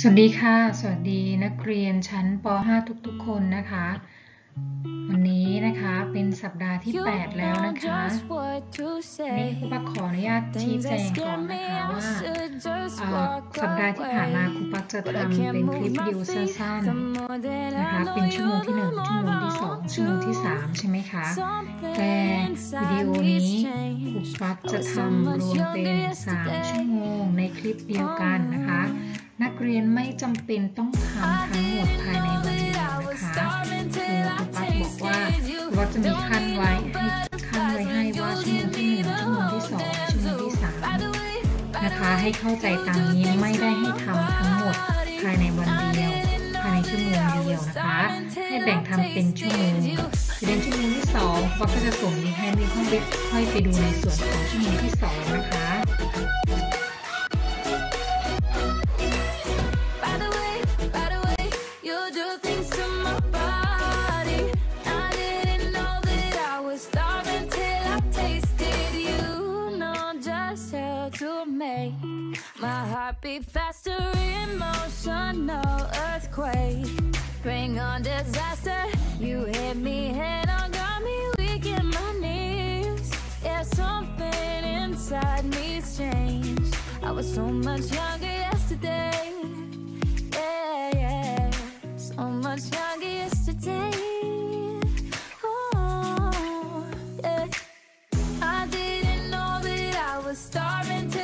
สวัสดีค่ะสวัสดีนักเรียนชั้นป .5 ทุกๆคนนะคะวันนี้นะคะเป็นสัปดาห์ที่8แล้วนะคะนี่ครูปักขออนุญาตชี้แจงก่อนนะคะว่าสัปดาห์ที่ผ่านมาครูปักจะทำเป็นคลิปวิดีโอสั้นๆนะคะเป็นชั่วโมงที่1ชั่วโมงที่2ชั่วโมงที่3ใช่ไหมคะแต่วิดีโอนี้ครูปักจะทำรวมเป็น3ชั่วโมงในคลิปเดียวกันนะคะนักเรียนไม่จำเป็นต้องทำทั้งหมดภายในวันเดียวนะคะคือครูปักบอกว่าเราจะมีขั้นไว้ให้ว่าชั่วโมงที่1ชั่วโมงที่2ชั่วโมงที่3นะคะให้เข้าใจตามนี้ไม่ได้ให้ทำทั้งหมดภายในวันเดียวภายในชั่วโมงเดียวนะคะให้แบ่งทำเป็นชั่วโมงเรียนชั่วโมงที่2ปักก็จะส่งลิงก์ให้ในห้องค่อยไปดูในส่วนของชั่วโมงที่2นะคะ My heart beat faster, emotional earthquake. Bring on disaster. You hit me head on, got me weak in my knees. Yeah, something inside me's changed. I was so much younger yesterday. Yeah, yeah, so much younger yesterday. Oh, yeah. I didn't know that I was starving till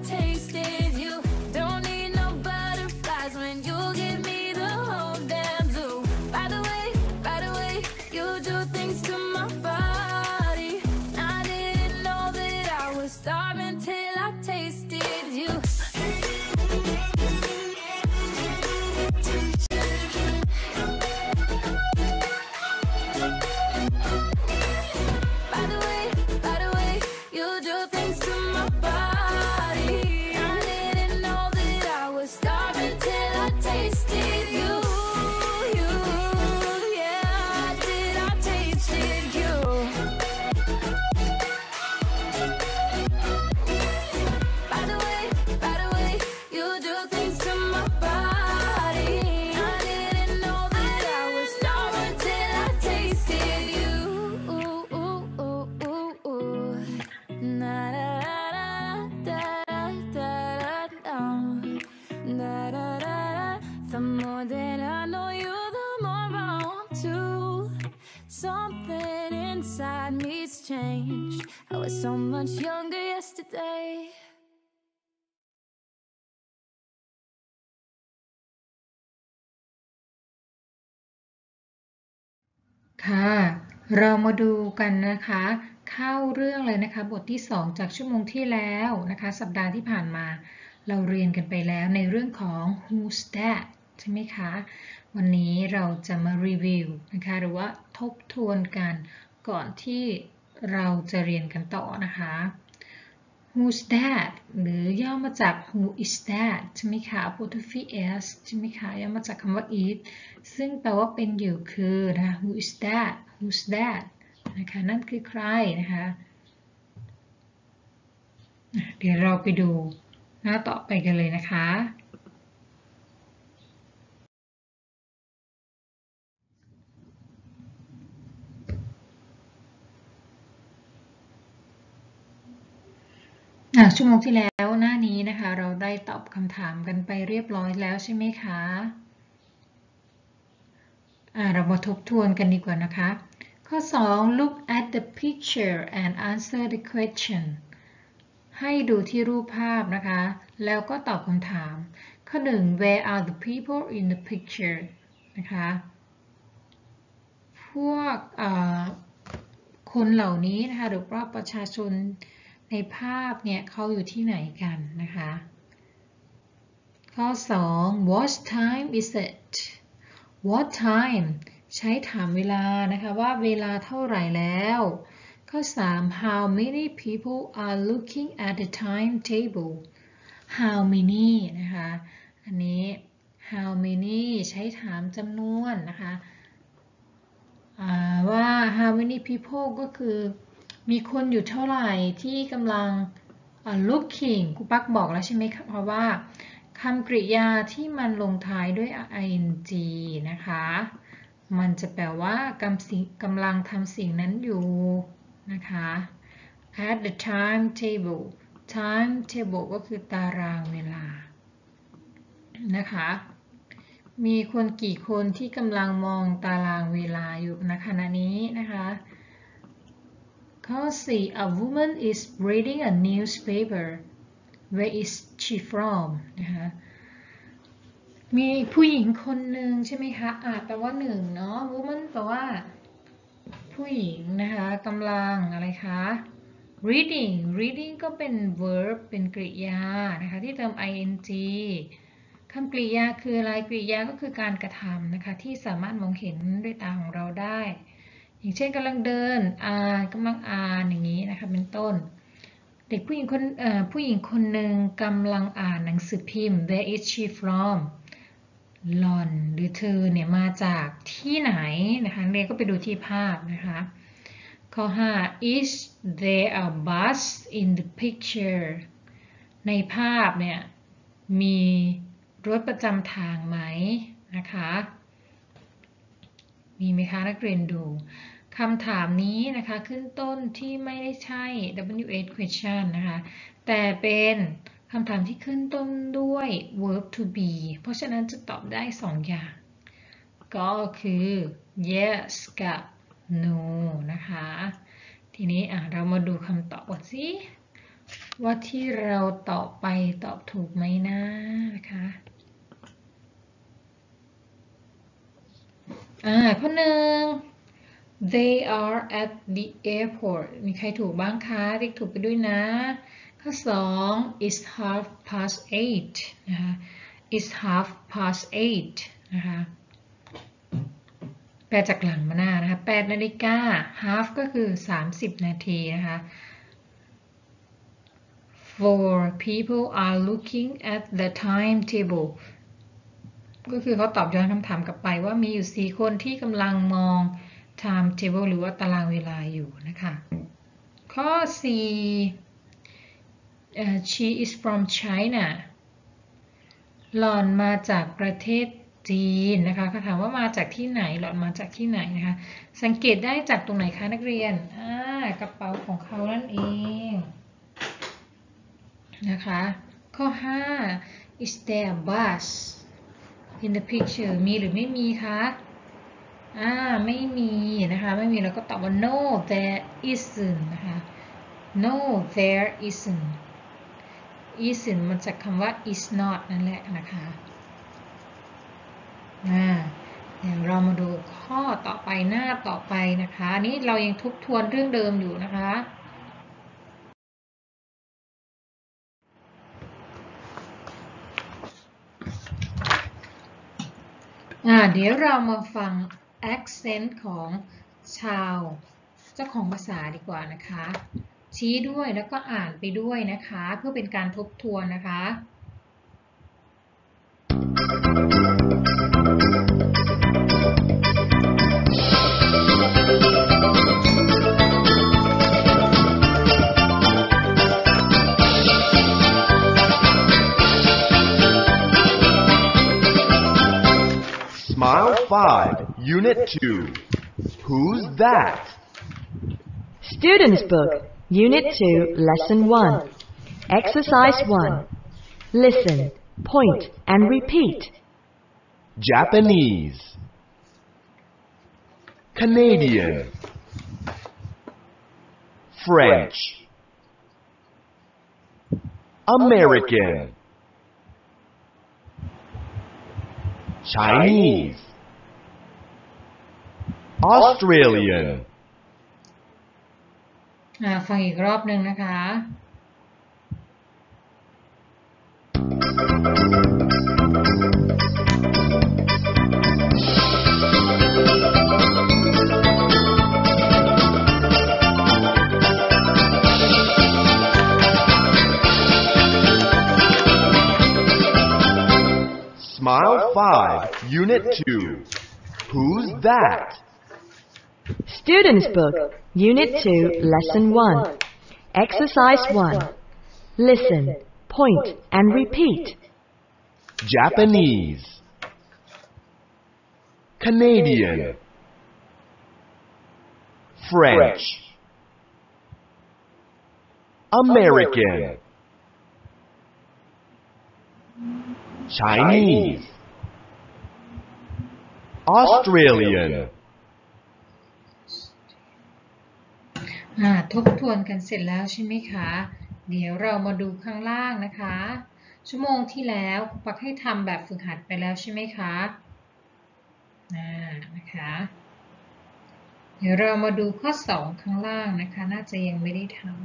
the more that I know you, the more I want to. Something inside me's changed. I was so much younger yesterday. ค่ะเรามาดูกันนะคะเข้าเรื่องเลยนะคะบทที่2จากชั่วโมงที่แล้วนะคะสัปดาห์ที่ผ่านมาเราเรียนกันไปแล้วในเรื่องของ Who's That ใช่ไหมคะวันนี้เราจะมารีวิวนะคะหรือว่าทบทวนกันก่อนที่เราจะเรียนกันต่อนะคะ Who's that หรือย่อมาจาก Who is that ใช่ไหมคะ apostrophe s ใช่ไหมคะย่อมาจากคำว่า is ซึ่งแปลว่าเป็นอยู่คือนะคะ Who is that Who's that นะคะนั่นคือใครนะคะเดี๋ยวเราไปดูหน้าต่อไปกันเลยนะคะชั่วโมงที่แล้วหน้านี้นะคะเราได้ตอบคำถามกันไปเรียบร้อยแล้วใช่ไหมคะเรามาทบทวนกันดีกว่านะคะข้อ2 look at the picture and answer the question ให้ดูที่รูปภาพนะคะแล้วก็ตอบคำถามข้อ1 where are the people in the picture นะคะพวกคนเหล่านี้นะคะหรือว่าประชาชนในภาพเนี่ยเขาอยู่ที่ไหนกันนะคะข้อ2 what time is it what time ใช้ถามเวลานะคะว่าเวลาเท่าไหร่แล้วข้อ3 how many people are looking at the timetable how many นะคะอันนี้ how many ใช้ถามจำนวนนะคะว่า how many people ก็คือมีคนอยู่เท่าไหร่ที่กำลังlooking ครูปักบอกแล้วใช่ไหมคะเพราะว่าคำกริยาที่มันลงท้ายด้วย ing นะคะมันจะแปลว่ากำลังทำสิ่งนั้นอยู่นะคะ at the timetable timetable ก็คือตารางเวลานะคะมีคนกี่คนที่กำลังมองตารางเวลาอยู่ณขณะนี้นะคะข้อ 4 A woman is reading a newspaper Where is she from นะคะมีผู้หญิงคนหนึ่งใช่ไหมคะแปลว่าหนึ่งเนาะ woman แปลว่าผู้หญิงนะคะกำลังอะไรคะ reading ก็เป็น verb เป็นกริยานะคะที่เติม ing คำกริยาคืออะไรกริยาก็คือการกระทำนะคะที่สามารถมองเห็นด้วยตาของเราได้อย่างเช่นกำลังเดินกำลังอ่านอย่างนี้นะคะเป็นต้นเด็กผู้หญิงคนหนึ่งกำลังอ่านหนังสือพิมพ์ Where is she from หล่อนหรือเธอเนี่ยมาจากที่ไหนนะคะเรียนก็ไปดูที่ภาพนะคะข้อ 5 Is there a bus in the picture ในภาพเนี่ยมีรถประจำทางไหมนะคะมีไหมคะนักเรียนดูคำถามนี้นะคะขึ้นต้นที่ไม่ได้ใช่ WH question นะคะแต่เป็นคำถามที่ขึ้นต้นด้วย verb to be เพราะฉะนั้นจะตอบได้2อย่างก็คือ yes กับ no นะคะทีนี้เรามาดูคำตอบกันสิว่าที่เราตอบไปตอบถูกไหมนะคะข้อ 1 They are at the airport มีใครถูกบ้างคะติ๊กถูกไปด้วยนะข้อ 2 It's 8:30 นะคะ It's 8:30 นะคะแปลจากหลังมาหน้านะคะ8 นาฬิกา half ก็คือ30 นาทีนะคะ Four people are looking at the timetable ก็คือเขาตอบย้อนคำถามกลับไปว่ามีอยู่4คนที่กำลังมอง timetable หรือว่าตารางเวลาอยู่นะคะข้อ 4 she is from China หล่อนมาจากประเทศจีนนะคะเขาถามว่ามาจากที่ไหนหล่อนมาจากที่ไหนนะคะสังเกตได้จากตรงไหนคะนักเรียนกระเป๋าของเขานั่นเองนะคะข้อ 5 is there a bus in the picture มีหรือไม่มีคะไม่มีนะคะไม่มีเราก็ตอบว่า no there isn't นะคะ no there isn't มันจากคำว่า is not นั่นแหละนะคะเดี๋ยวเรามาดูข้อต่อไปหน้าต่อไปนะคะนี่เรายังทบทวนเรื่องเดิมอยู่นะคะเดี๋ยวเรามาฟัง accent ของชาวเจ้าของภาษาดีกว่านะคะชี้ด้วยแล้วก็อ่านไปด้วยนะคะเพื่อเป็นการทบทวนนะคะ Smile 5, Unit 2. Who's that? Student's Book, Unit 2, Lesson 1. Exercise 1. Listen, point, and repeat. Japanese, Canadian, French, American, Chinese, Australian. ฟังอีกรอบหนึ่งนะคะ Smile 5, Unit 2. Who's that? Student's Book, Unit 2, Lesson 1. Exercise 1. Listen, point, and repeat. Japanese, Canadian, French, American, Chinese, Australian. ทบทวนกันเสร็จแล้วใช่ไหมคะเดี๋ยวเรามาดูข้างล่างนะคะชั่วโมงที่แล้วครูปักให้ทำแบบฝึกหัดไปแล้วใช่ไหมคะนะคะเดี๋ยวเรามาดูข้อ2ข้างล่างนะคะน่าจะยังไม่ได้ทำ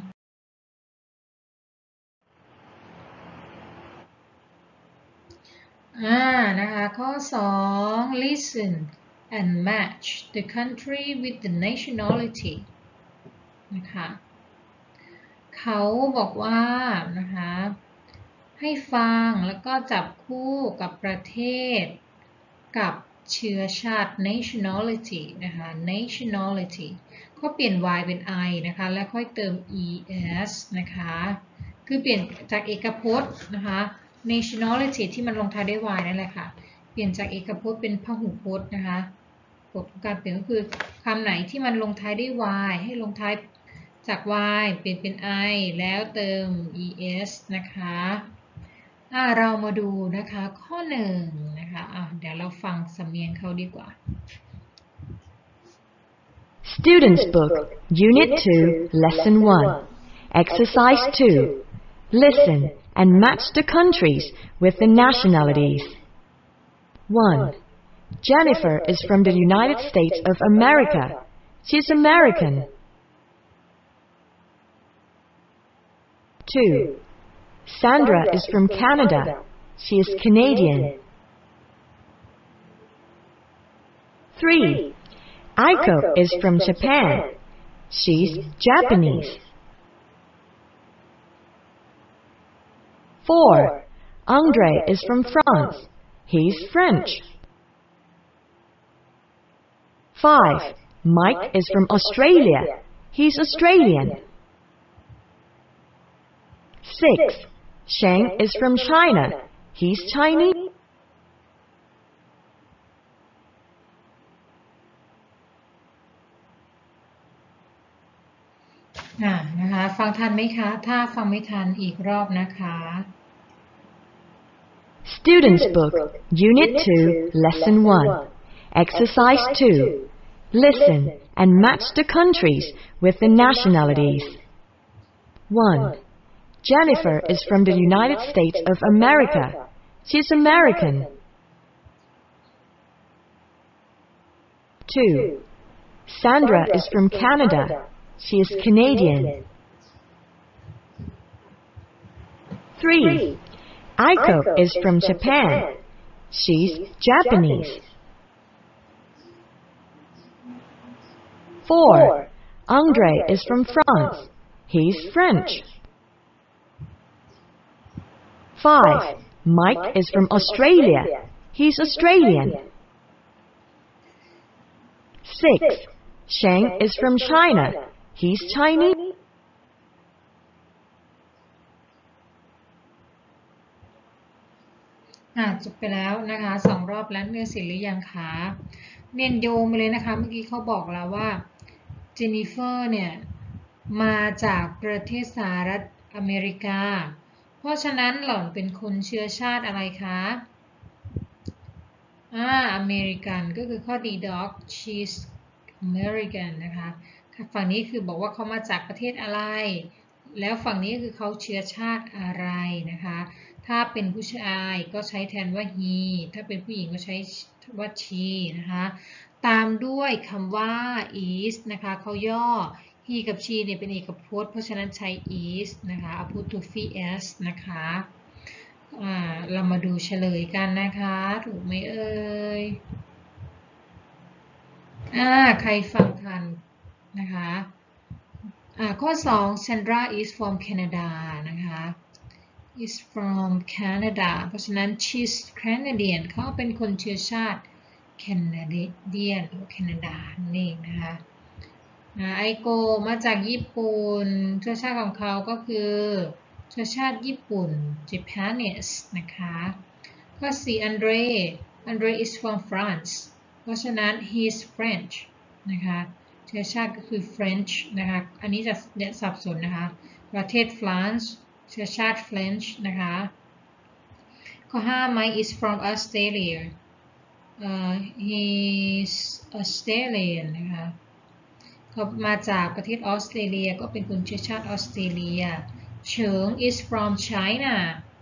นะคะข้อ2 listen and match the country with the nationality นะคะเขาบอกว่านะคะให้ฟังแล้วก็จับคู่กับประเทศกับเชื้อชาติ nationality นะคะ nationality ก็เปลี่ยน y เป็น i นะคะแล้วค่อยเติม es นะคะคือเปลี่ยนจากเอกพจน์นะคะ nationality ที่มันลงท้ายด้วย y นั่นแหละค่ะเปลี่ยนจากเอกพจน์เป็นพหูพจน์นะคะกฎของการเปลี่ยนก็คือคำไหนที่มันลงท้ายด้วย y ให้ลงท้ายจาก y เปลี่ยนเป็น i แล้วเติม es นะคะเรามาดูนะคะข้อ1นะคะเดี๋ยวเราฟังสำเนียงเขาดีกว่า Students Book, Unit 2, Lesson 1. Exercise 2. Listen and match the countries with the nationalities. 1. Jennifer is from the United States of America. She's American. 2. Sandra is from Canada. She is Canadian. 3. Aiko is from Japan. She's Japanese. 4. Andre is from France. He's French. 5. Mike is from Australia. He's Australian. 6. Sheng is from China. He's Chinese. นะคะฟังทันไหมคะถ้าฟังไม่ทันอีกรอบนะคะ Students Book, Unit 2, Lesson 1. Exercise 2. Listen and match the countries with the nationalities. 1. Jennifer is from the United States of America. She's American. 2. Sandra is from Canada. She is Canadian. 3. Aiko is from Japan. She's Japanese. 4. Andre is from France. He's French. 5. Mike is from Australia. He's Australian. 6. Sheng is from China. He's Chinese. จบไปแล้วนะคะ2 รอบแล้วเรียนเสร็จหรือยังคะเรียนโยงไปเลยนะคะเมื่อกี้เขาบอกแล้วว่าเจนนิเฟอร์เนี่ยมาจากประเทศสหรัฐอเมริกาเพราะฉะนั้นหล่อนเป็นคนเชื้อชาติอะไรคะอเมริกันก็คือข้อ D dog she's American นะคะฝั่งนี้คือบอกว่าเขามาจากประเทศอะไรแล้วฝั่งนี้คือเขาเชื้อชาติอะไรนะคะถ้าเป็นผู้ชายก็ใช้แทนว่า he ถ้าเป็นผู้หญิงก็ใช้ว่า she นะคะตามด้วยคำว่า is นะคะเขาย่อ he กับ she เนี่ยเป็นเอกพจน์เพราะฉะนั้นใช้ is นะคะ apostrophe s นะคะเรามาดูเฉลยกันนะคะถูกไหมเอ่ยใครฟังทันนะคะข้อ2 Sandra is from Canada นะคะ is from Canada เพราะฉะนั้น she's Canadian เขาเป็นคนเชื้อชาติ Canadian หรือแคนาดานั่นเองนะคะไอโกมาจากญี่ปุ่นเชื้อชาติของเขาก็คือเชื้อชาติญี่ปุ่น Japanese นะคะข้อ4 Andre is from France เพราะฉะนั้น he is French นะคะเชื้อชาติก็คือ French นะคะอันนี้จะสับสนนะคะประเทศ France เชื้อชาติ French นะคะข้อ5 Mike is from Australia he's Australian นะคะเขามาจากประเทศออสเตรเลียก็เป็นคนเชื้อชาติออสเตรเลียเฉิง is from China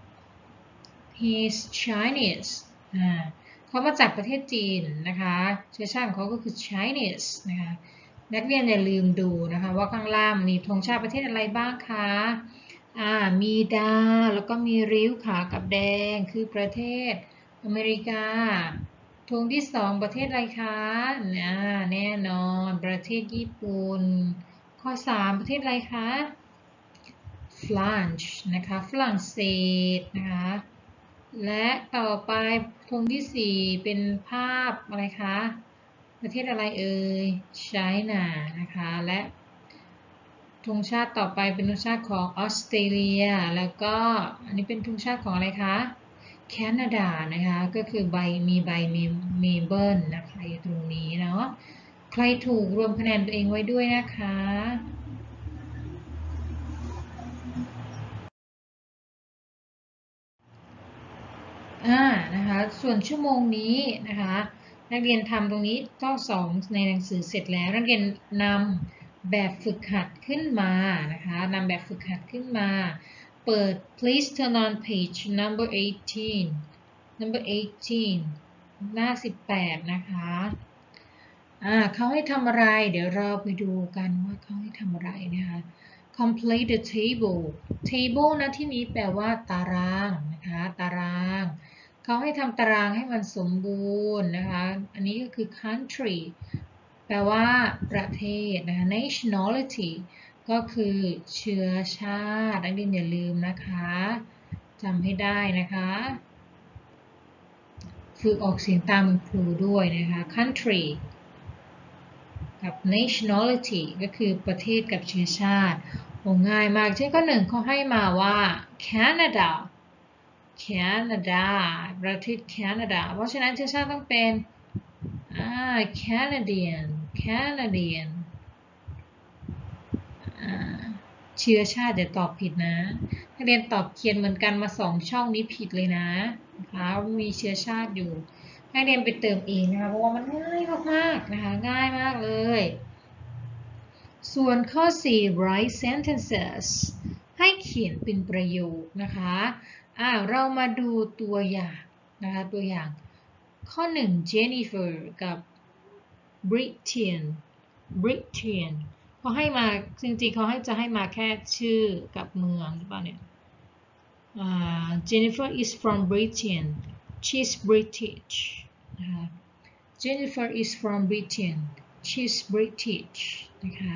he's Chinese เขามาจากประเทศจีนนะคะเชื้อชาติของเขาก็คือ Chinese นะคะนักเรียนอย่าลืมดูนะคะว่าข้างล่างมีธงชาติประเทศอะไรบ้างคะมีดาวแล้วก็มีริ้วขาวกับแดงคือประเทศอเมริกาธงที่2ประเทศอะไรคะแน่นอนประเทศญี่ปุ่นข้อ3ประเทศอะไรคะฟรานซ์นะคะฝรั่งเศสนะคะและต่อไปธงที่4เป็นภาพอะไรคะประเทศอะไรเอ่ยไชน่านะคะและธงชาติต่อไปเป็นธงชาติของออสเตรเลียแล้วก็อันนี้เป็นธงชาติของอะไรคะแคนาดานะคะก็คือมีเบิลนะคะอยู่ตรงนี้เนาะใครถูกรวมคะแนนตัวเองไว้ด้วยนะคะนะคะส่วนชั่วโมงนี้นะคะนักเรียนทำตรงนี้ข้อ2ในหนังสือเสร็จแล้วนักเรียนนำแบบฝึกหัดขึ้นมานะคะนำแบบฝึกหัดขึ้นมาเปิด please turn on page number 18 หน้า18นะคะเขาให้ทำอะไรเดี๋ยวเราไปดูกันว่าเขาให้ทำอะไรนะคะ complete the table นะที่นี้แปลว่าตารางนะคะตารางเขาให้ทำตารางให้มันสมบูรณ์นะคะอันนี้ก็คือ country แปลว่าประเทศนะคะ nationality ก็คือเชื้อชาตินักเรียนอย่าลืมนะคะจำให้ได้นะคะฝึกออกเสียงตามครูด้วยนะคะ country กับ nationality ก็คือประเทศกับเชื้อชาติง่ายมากเช่นข้อ1เขาให้มาว่า Canada ประเทศแคนาดาเพราะฉะนั้นเชื้อชาติต้องเป็นCanadian เชื้อชาติเดี๋ยวตอบผิดนะนักเรียนตอบเขียนเหมือนกันมา2ช่องนี้ผิดเลยนะคะมีเชื้อชาติอยู่ให้เรียนไปเติมเองนะคะเพราะว่ามันง่ายมากๆนะคะง่ายมากเลยส่วนข้อ4 write sentences ให้เขียนเป็นประโยคนะคะเรามาดูตัวอย่างนะคะตัวอย่างข้อ1 Jennifer กับ Britain เขาให้มาจริงๆเขาจะให้มาแค่ชื่อกับเมืองหรือเปล่าเนี่ย Jennifer is from Britain she's British นะคะ Jennifer is from Britain she's British นะคะ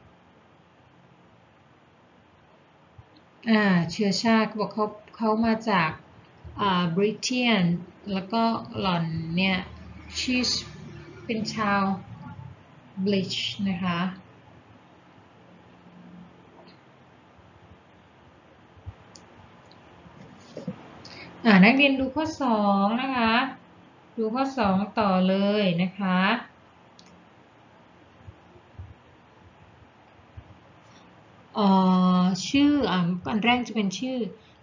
เชื้อชาติบอกเขามาจากBritain แล้วก็หล่อนเนี่ย she's เป็นชาว British นะคะนักเรียนดูข้อ2นะคะดูข้อ2ต่อเลยนะคะชื่ออันแรกจะเป็นชื่อ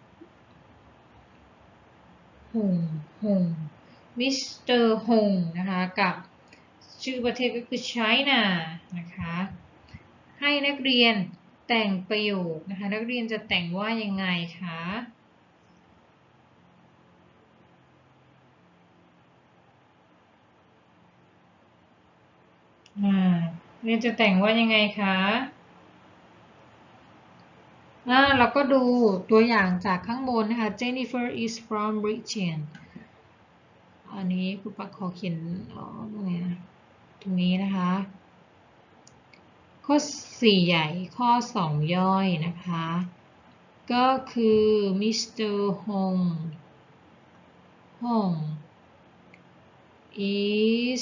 หงมิสเตอร์หงนะคะกับชื่อประเทศก็คือ China นะคะให้นักเรียนแต่งประโยคนะคะนักเรียนจะแต่งว่ายังไงคะเรียนจะแต่งว่ายังไงคะเราก็ดูตัวอย่างจากข้างบนนะคะ Jennifer is from Britain อันนี้ครูปักขอเขียนตรงนี้นะคะข้อ4ใหญ่ข้อ2ย่อยนะคะก็คือ Mr. Hong is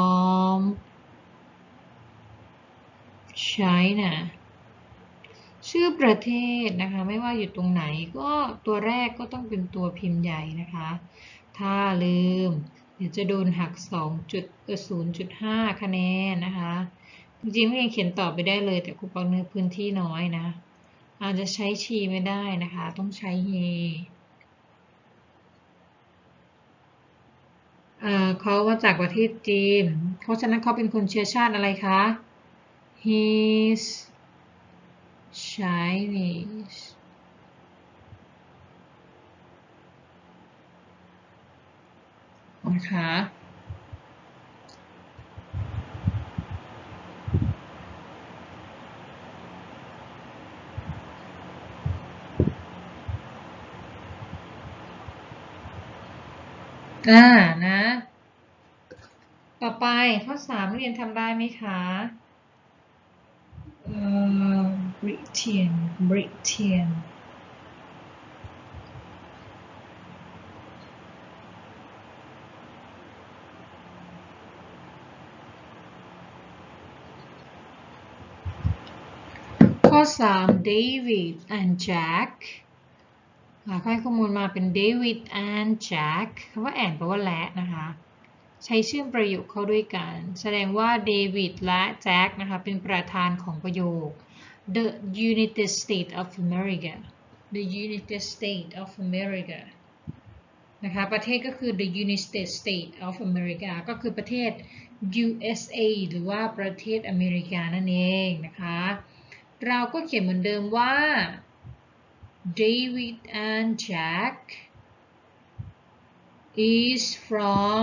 from China ซึ่งชื่อประเทศนะคะไม่ว่าอยู่ตรงไหนก็ตัวแรกก็ต้องเป็นตัวพิมพ์ใหญ่นะคะถ้าลืมเดี๋ยวจะโดนหัก0.5 คะแนนนะคะจริงๆนักเรียนเขียนต่อไปได้เลยแต่ครูปักเนื้อพื้นที่น้อยนะอาจจะใช้ชีไม่ได้นะคะต้องใช้เฮเขามาจากประเทศจีนเพราะฉะนั้นเขาเป็นคนเชื้อชาติอะไรคะ He's Chinese นะคะนะ ต่อไปข้อ3เรียนทำได้ไหมคะBritainข้อ3 David and Jack ให้ข้อมูลมาเป็น David and Jack คำว่า and แปลว่าและนะคะใช้เชื่อมประโยคเข้าด้วยกันแสดงว่า David และ Jack นะคะเป็นประธานของประโยค The United States of America The United States of America นะคะประเทศก็คือ The United States of America ก็คือประเทศ USA หรือว่าประเทศอเมริกานั่นเองนะคะเราก็เขียนเหมือนเดิมว่า David and Jack is from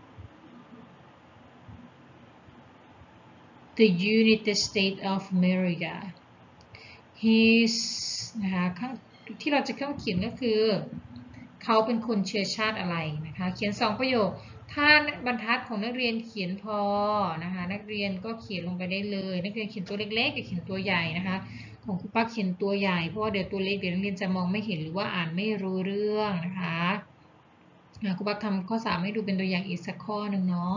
the United States of America He's นะคะที่เราจะเข้าเขียนก็คือเขาเป็นคนเชื้อชาติอะไรนะคะเขียน2ประโยคถ้าบรรทัดของนักเรียนเขียนพอนะคะนักเรียนก็เขียนลงไปได้เลยนักเรียนเขียนตัวเล็กๆกับเขียนตัวใหญ่นะคะของครูปักเขียนตัวใหญ่เพราะว่าเดี๋ยวตัวเล็กเดี๋ยวนักเรียนจะมองไม่เห็นหรือว่าอ่านไม่รู้เรื่องนะคะครูปักทำข้อ3ให้ดูเป็นตัวอย่างอีกสักข้อหนึ่งเนาะ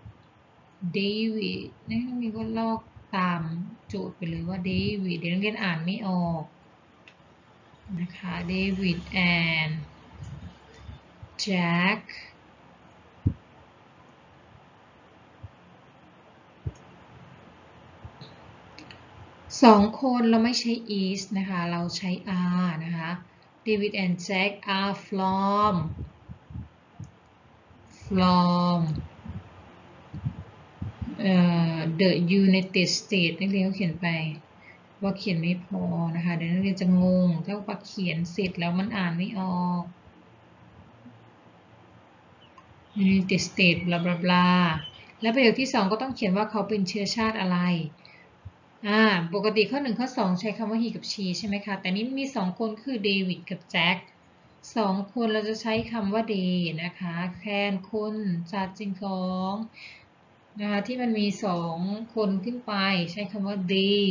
David นักเรียนก็ลอกตามโจทย์ไปเลยว่า David เดี๋ยวนักเรียนอ่านไม่ออกนะคะ David and Jack2 คนเราไม่ใช้ is นะคะเราใช้ are นะคะ David and Jack are from the United States นักเรียนก็เขียนไปว่าเขียนไม่พอนะคะเดี๋ยวนักเรียนจะงงถ้าว่าเขียนเสร็จแล้วมันอ่านไม่ออก United States บลาบลาบลาแล้วประโยคที่2ก็ต้องเขียนว่าเขาเป็นเชื้อชาติอะไรปกติข้อ1ข้อ2ใช้คำว่า he กับ she ใช่ไหมคะแต่นี้มี2คนคือ David กับ Jack 2 คนเราจะใช้คำว่า they นะคะแทนคนสัตว์สิ่งของนะคะที่มันมี2 คนขึ้นไปใช้คำว่า they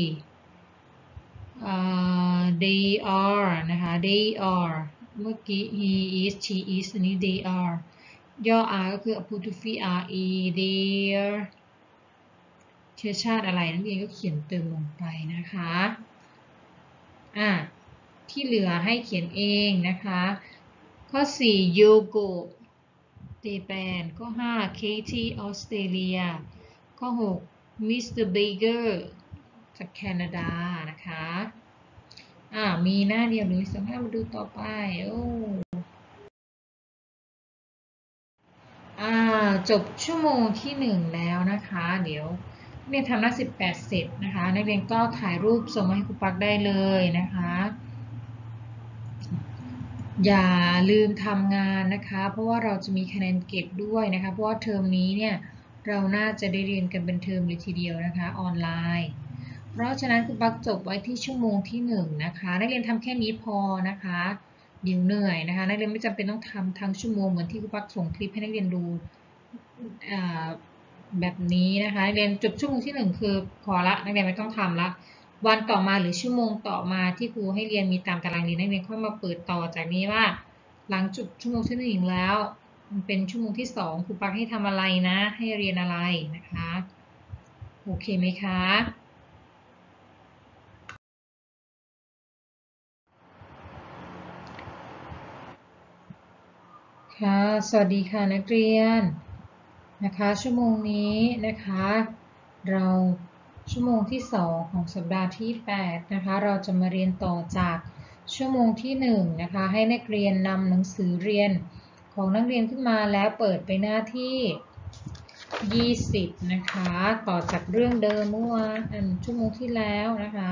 they are นะคะ they are เมื่อกี้ he is she is อันนี้ they are ย่อ r ก็คือ apostrophe re their เชื้อชาติอะไรนักเรียนก็เขียนเติมลงไปนะคะที่เหลือให้เขียนเองนะคะข้อ4 Yogo เจแปนข้อ5 Katie ออสเตรเลียข้อ6 Mr. Baker จากแคนาดานะคะมีหน้าเดียวหรือสามารถมาดูต่อไปจบชั่วโมงที่1แล้วนะคะเดี๋ยวนักเรียนทำหน้า18เสร็จนะคะนักเรียนก็ถ่ายรูปส่งมาให้ครูปักได้เลยนะคะอย่าลืมทำงานนะคะเพราะว่าเราจะมีคะแนนเก็บด้วยนะคะเพราะว่าเทอมนี้เนี่ยเราน่าจะได้เรียนกันเป็นเทอมเลยทีเดียวนะคะออนไลน์เพราะฉะนั้นครูปักจบไว้ที่ชั่วโมงที่1นะคะนักเรียนทำแค่นี้พอนะคะเดี๋ยวเหนื่อยนะคะนักเรียนไม่จำเป็นต้องทำทั้งชั่วโมงเหมือนที่ครูปักส่งคลิปให้นักเรียนดูแบบนี้นะคะเรียนจบชั่วโมงที่1คือพอละนักเรียนไม่ต้องทำละวันต่อมาหรือชั่วโมงต่อมาที่ครูให้เรียนมีตามตารางเรียนนักเรียนค่อยมาเปิดต่อจากนี้ว่าหลังจบชั่วโมงที่1แล้วมันเป็นชั่วโมงที่2ครูปักให้ทำอะไรนะให้เรียนอะไรนะคะโอเคไหมคะค่ะสวัสดีค่ะนักเรียนนะคะชั่วโมงนี้นะคะเราชั่วโมงที่2ของสัปดาห์ที่8นะคะเราจะมาเรียนต่อจากชั่วโมงที่1นะคะให้นักเรียนนำหนังสือเรียนของนักเรียนขึ้นมาแล้วเปิดไปหน้าที่20นะคะต่อจากเรื่องเดิมเมื่อวานชั่วโมงที่แล้วนะคะ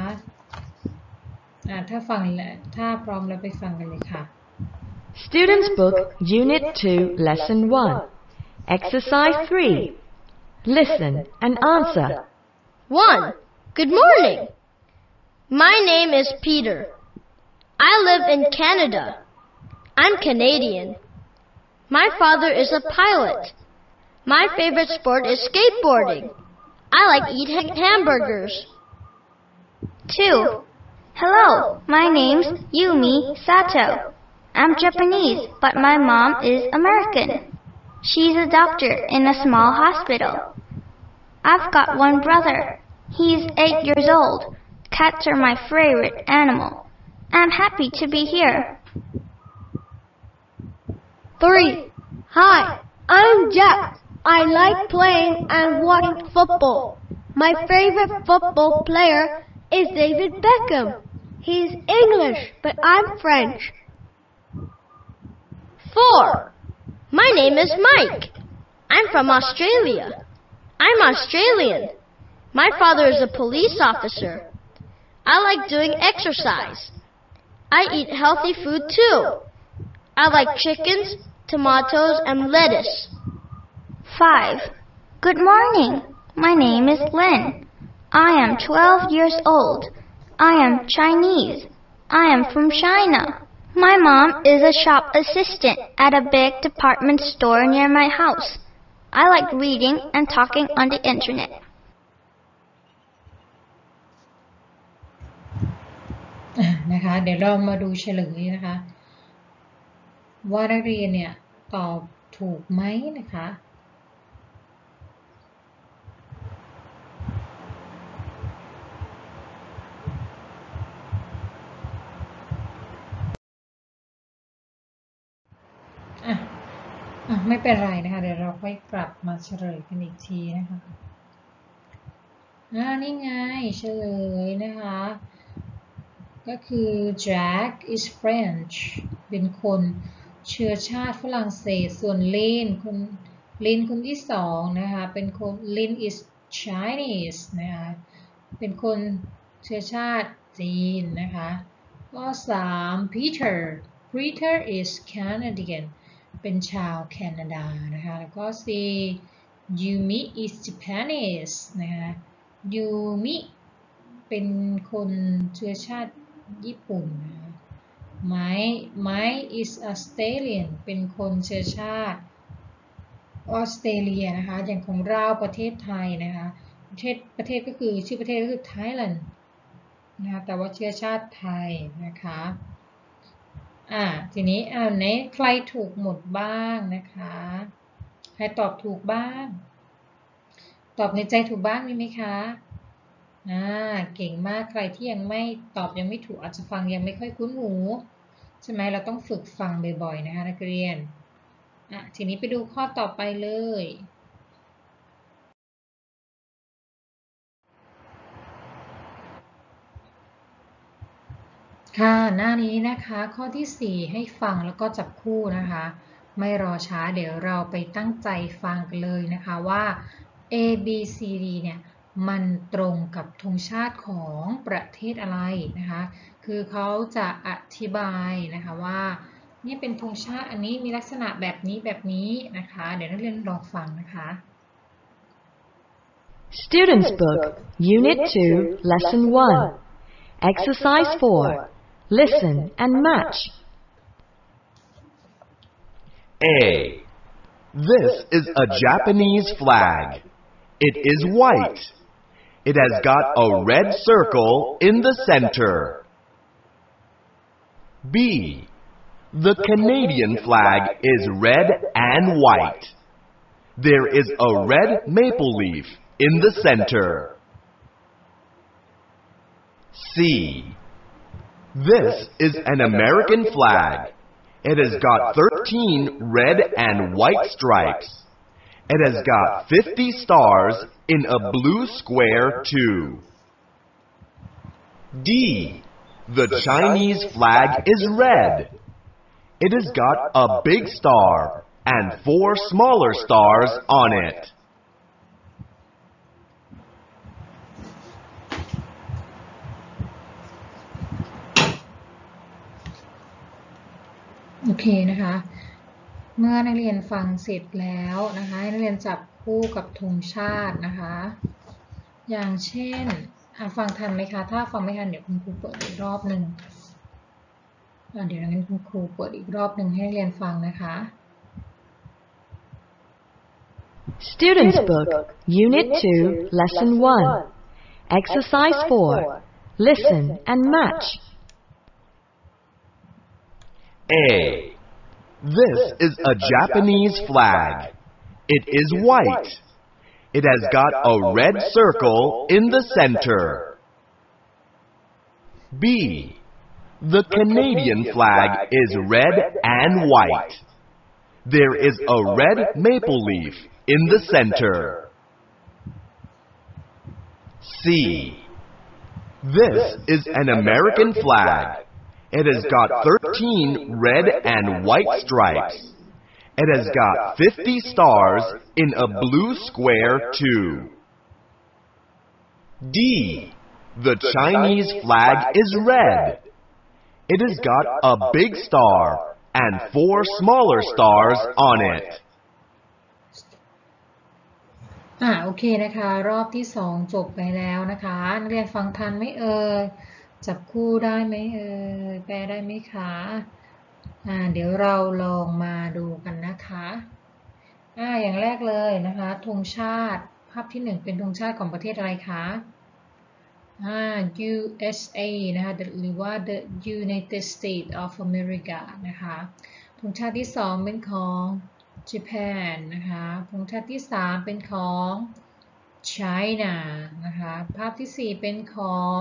ถ้าพร้อมแล้วไปฟังกันเลยค่ะ Students Book, Unit 2, Lesson 1. Exercise 3. Listen and answer. 1. Good morning. My name is Peter. I live in Canada. I'm Canadian. My father is a pilot. My favorite sport is skateboarding. I like eating hamburgers. 2. Hello, my name's Yumi Sato. I'm Japanese, but my mom is American. She's a doctor in a small hospital. I've got one brother. He's 8 years old. Cats are my favorite animal. I'm happy to be here. 3. Hi, I'm Jack. I like playing and watching football. My favorite football player is David Beckham. He's English, but I'm French. 4. My name is Mike. I'm from Australia. I'm Australian. My father is a police officer. I like doing exercise. I eat healthy food too. I like chickens, tomatoes, and lettuce. 5. Good morning. My name is Lynn. I am 12 years old. I am Chinese. I am from China. My mom is a shop assistant at a big department store near my house. I like reading and talking on the internet. นะคะเดี๋ยวเรามาดูเฉลยนะคะว่านักเรียนเนี่ยตอบถูกไหมนะคะไม่เป็นไรนะคะเดี๋ยวเราค่อยกลับมาเฉลยกันอีกทีนะคะนี่ไงเฉลยนะคะก็คือ Jack is French เป็นคนเชื้อชาติฝรั่งเศสส่วน Lynn คนที่2นะคะเป็นคน Lynn is Chinese นะคะเป็นคนเชื้อชาติจีนนะคะข้อ3 Peter is Canadian เป็นชาวแคนาดานะคะแล้วก็ C Yumi is Japanese นะคะยูมิเป็นคนเชื้อชาติญี่ปุ่นนะคะMike is Australian เป็นคนเชื้อชาติออสเตรเลียนะคะอย่างของเราประเทศไทยนะคะประเทศก็คือชื่อประเทศก็คือ Thailand นะคะแต่ว่าเชื้อชาติไทยนะคะทีนี้ไหนใครถูกหมดบ้างนะคะใครตอบถูกบ้างตอบในใจถูกบ้างมีไหมคะเก่งมากใครที่ยังไม่ตอบยังไม่ถูกอาจจะฟังยังไม่ค่อยคุ้นหูใช่ไหมเราต้องฝึกฟังบ่อยๆนะคะนักเรียนทีนี้ไปดูข้อต่อไปเลยค่ะหน้านี้นะคะข้อที่4ให้ฟังแล้วก็จับคู่นะคะไม่รอช้าเดี๋ยวเราไปตั้งใจฟังกันเลยนะคะว่า A B C D เนี่ยมันตรงกับธงชาติของประเทศอะไรนะคะคือเขาจะอธิบายนะคะว่านี่เป็นธงชาติอันนี้มีลักษณะแบบนี้นะคะเดี๋ยวนักเรียนลองฟังนะคะ Students Book, Unit 2, Lesson 1. Exercise 4. Listen and match. A. This is a Japanese flag. It is white. It has got a red circle in the center. B. The Canadian flag is red and white. There is a red maple leaf in the center. C. This is an American flag. It has got 13 red and white stripes. It has got 50 stars in a blue square too. D. The Chinese flag is red. It has got a big star and 4 smaller stars on it. Okay นะคะ เมื่อนักเรียนฟังเสร็จแล้วนะคะให้นักเรียนจับคู่กับธงชาตินะคะอย่างเช่นฟังทันไหมคะถ้าฟังไม่ทันเดี๋ยวคุณครูเปิดอีกรอบหนึ่งเดี๋ยวงั้นคุณครูเปิดอีกรอบหนึ่งให้นักเรียนฟังนะคะ Students Book, Unit 2, Lesson 1. Exercise 4. Listen and match. A. This is a Japanese flag. It is white. It has got a red circle in the center. B. The Canadian flag is red and white. There is a red maple leaf in the center. C. This is an American flag. It has got 13 red and white stripes. It has got 50 stars in a blue square too. D. The Chinese flag is red. It has got a big star and 4 smaller stars on it. โอเคนะคะรอบที่2จบไปแล้วนะคะนักเรียนฟังทันไหมเอ่ยจับคู่ได้ไหมเอ่ยแปลได้ไหมคะเดี๋ยวเราลองมาดูกันนะคะอย่างแรกเลยนะคะธงชาติภาพที่1เป็นธงชาติของประเทศอะไรคะUSA นะคะหรือว่า The United States of America นะคะธงชาติที่2เป็นของ Japan นะคะธงชาติที่3เป็นของ China นะคะภาพที่4เป็นของ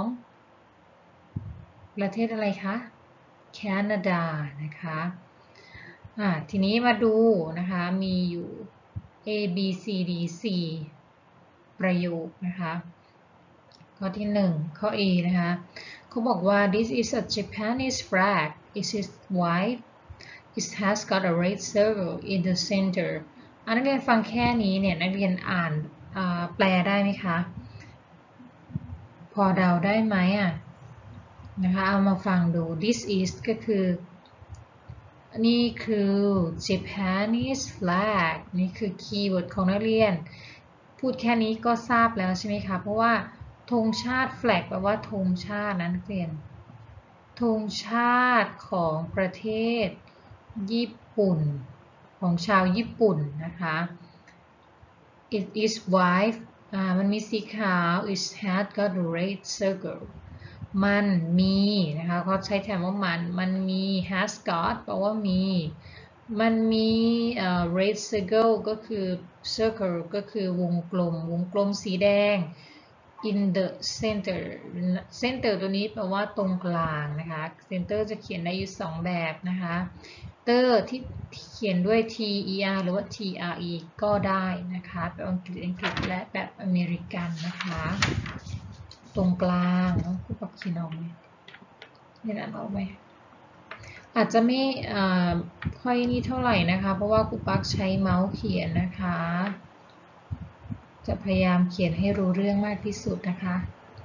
ประเทศอะไรคะแคนาดานะคะทีนี้มาดูนะคะมีอยู่ A B C D C ประโยคนะคะข้อที่1ข้อ A นะคะเขาบอกว่า This is a Japanese flag. It is white. It has got a red circle in the center. นักเรียนฟังแค่นี้เนี่ยนักเรียนอ่านแปลได้ไหมคะพอเดาได้ไหมนะคะเอามาฟังดู This is ก็คือนี่คือ Japanese flag นี่คือคีย์เวิร์ดของนักเรียนพูดแค่นี้ก็ทราบแล้วใช่ไหมคะเพราะว่าธงชาติ flag แปลว่าธงชาตินักเรียนธงชาติของประเทศญี่ปุ่นของชาวญี่ปุ่นนะคะ It is white มันมีสีขาว It has got a red circleมันมีนะคะเขาใช้แทนว่ามันมี has got แปลว่ามีมันมี red circle ก็คือ circle ก็คือวงกลมสีแดง in the center ตัวนี้แปลว่าตรงกลางนะคะ center จะเขียนได้อยู่2แบบนะคะที่เขียนด้วย ter หรือว่า tre ก็ได้นะคะแบบอังกฤษและแบบอเมริกันนะคะตรงกลางครูปักเขียนออกไหมนี่อ่านออกไหมอาจจะไม่ค่อยนี่เท่าไหร่นะคะเพราะว่าครูปักใช้เมาส์เขียนนะคะจะพยายามเขียนให้รู้เรื่องมากที่สุดนะคะ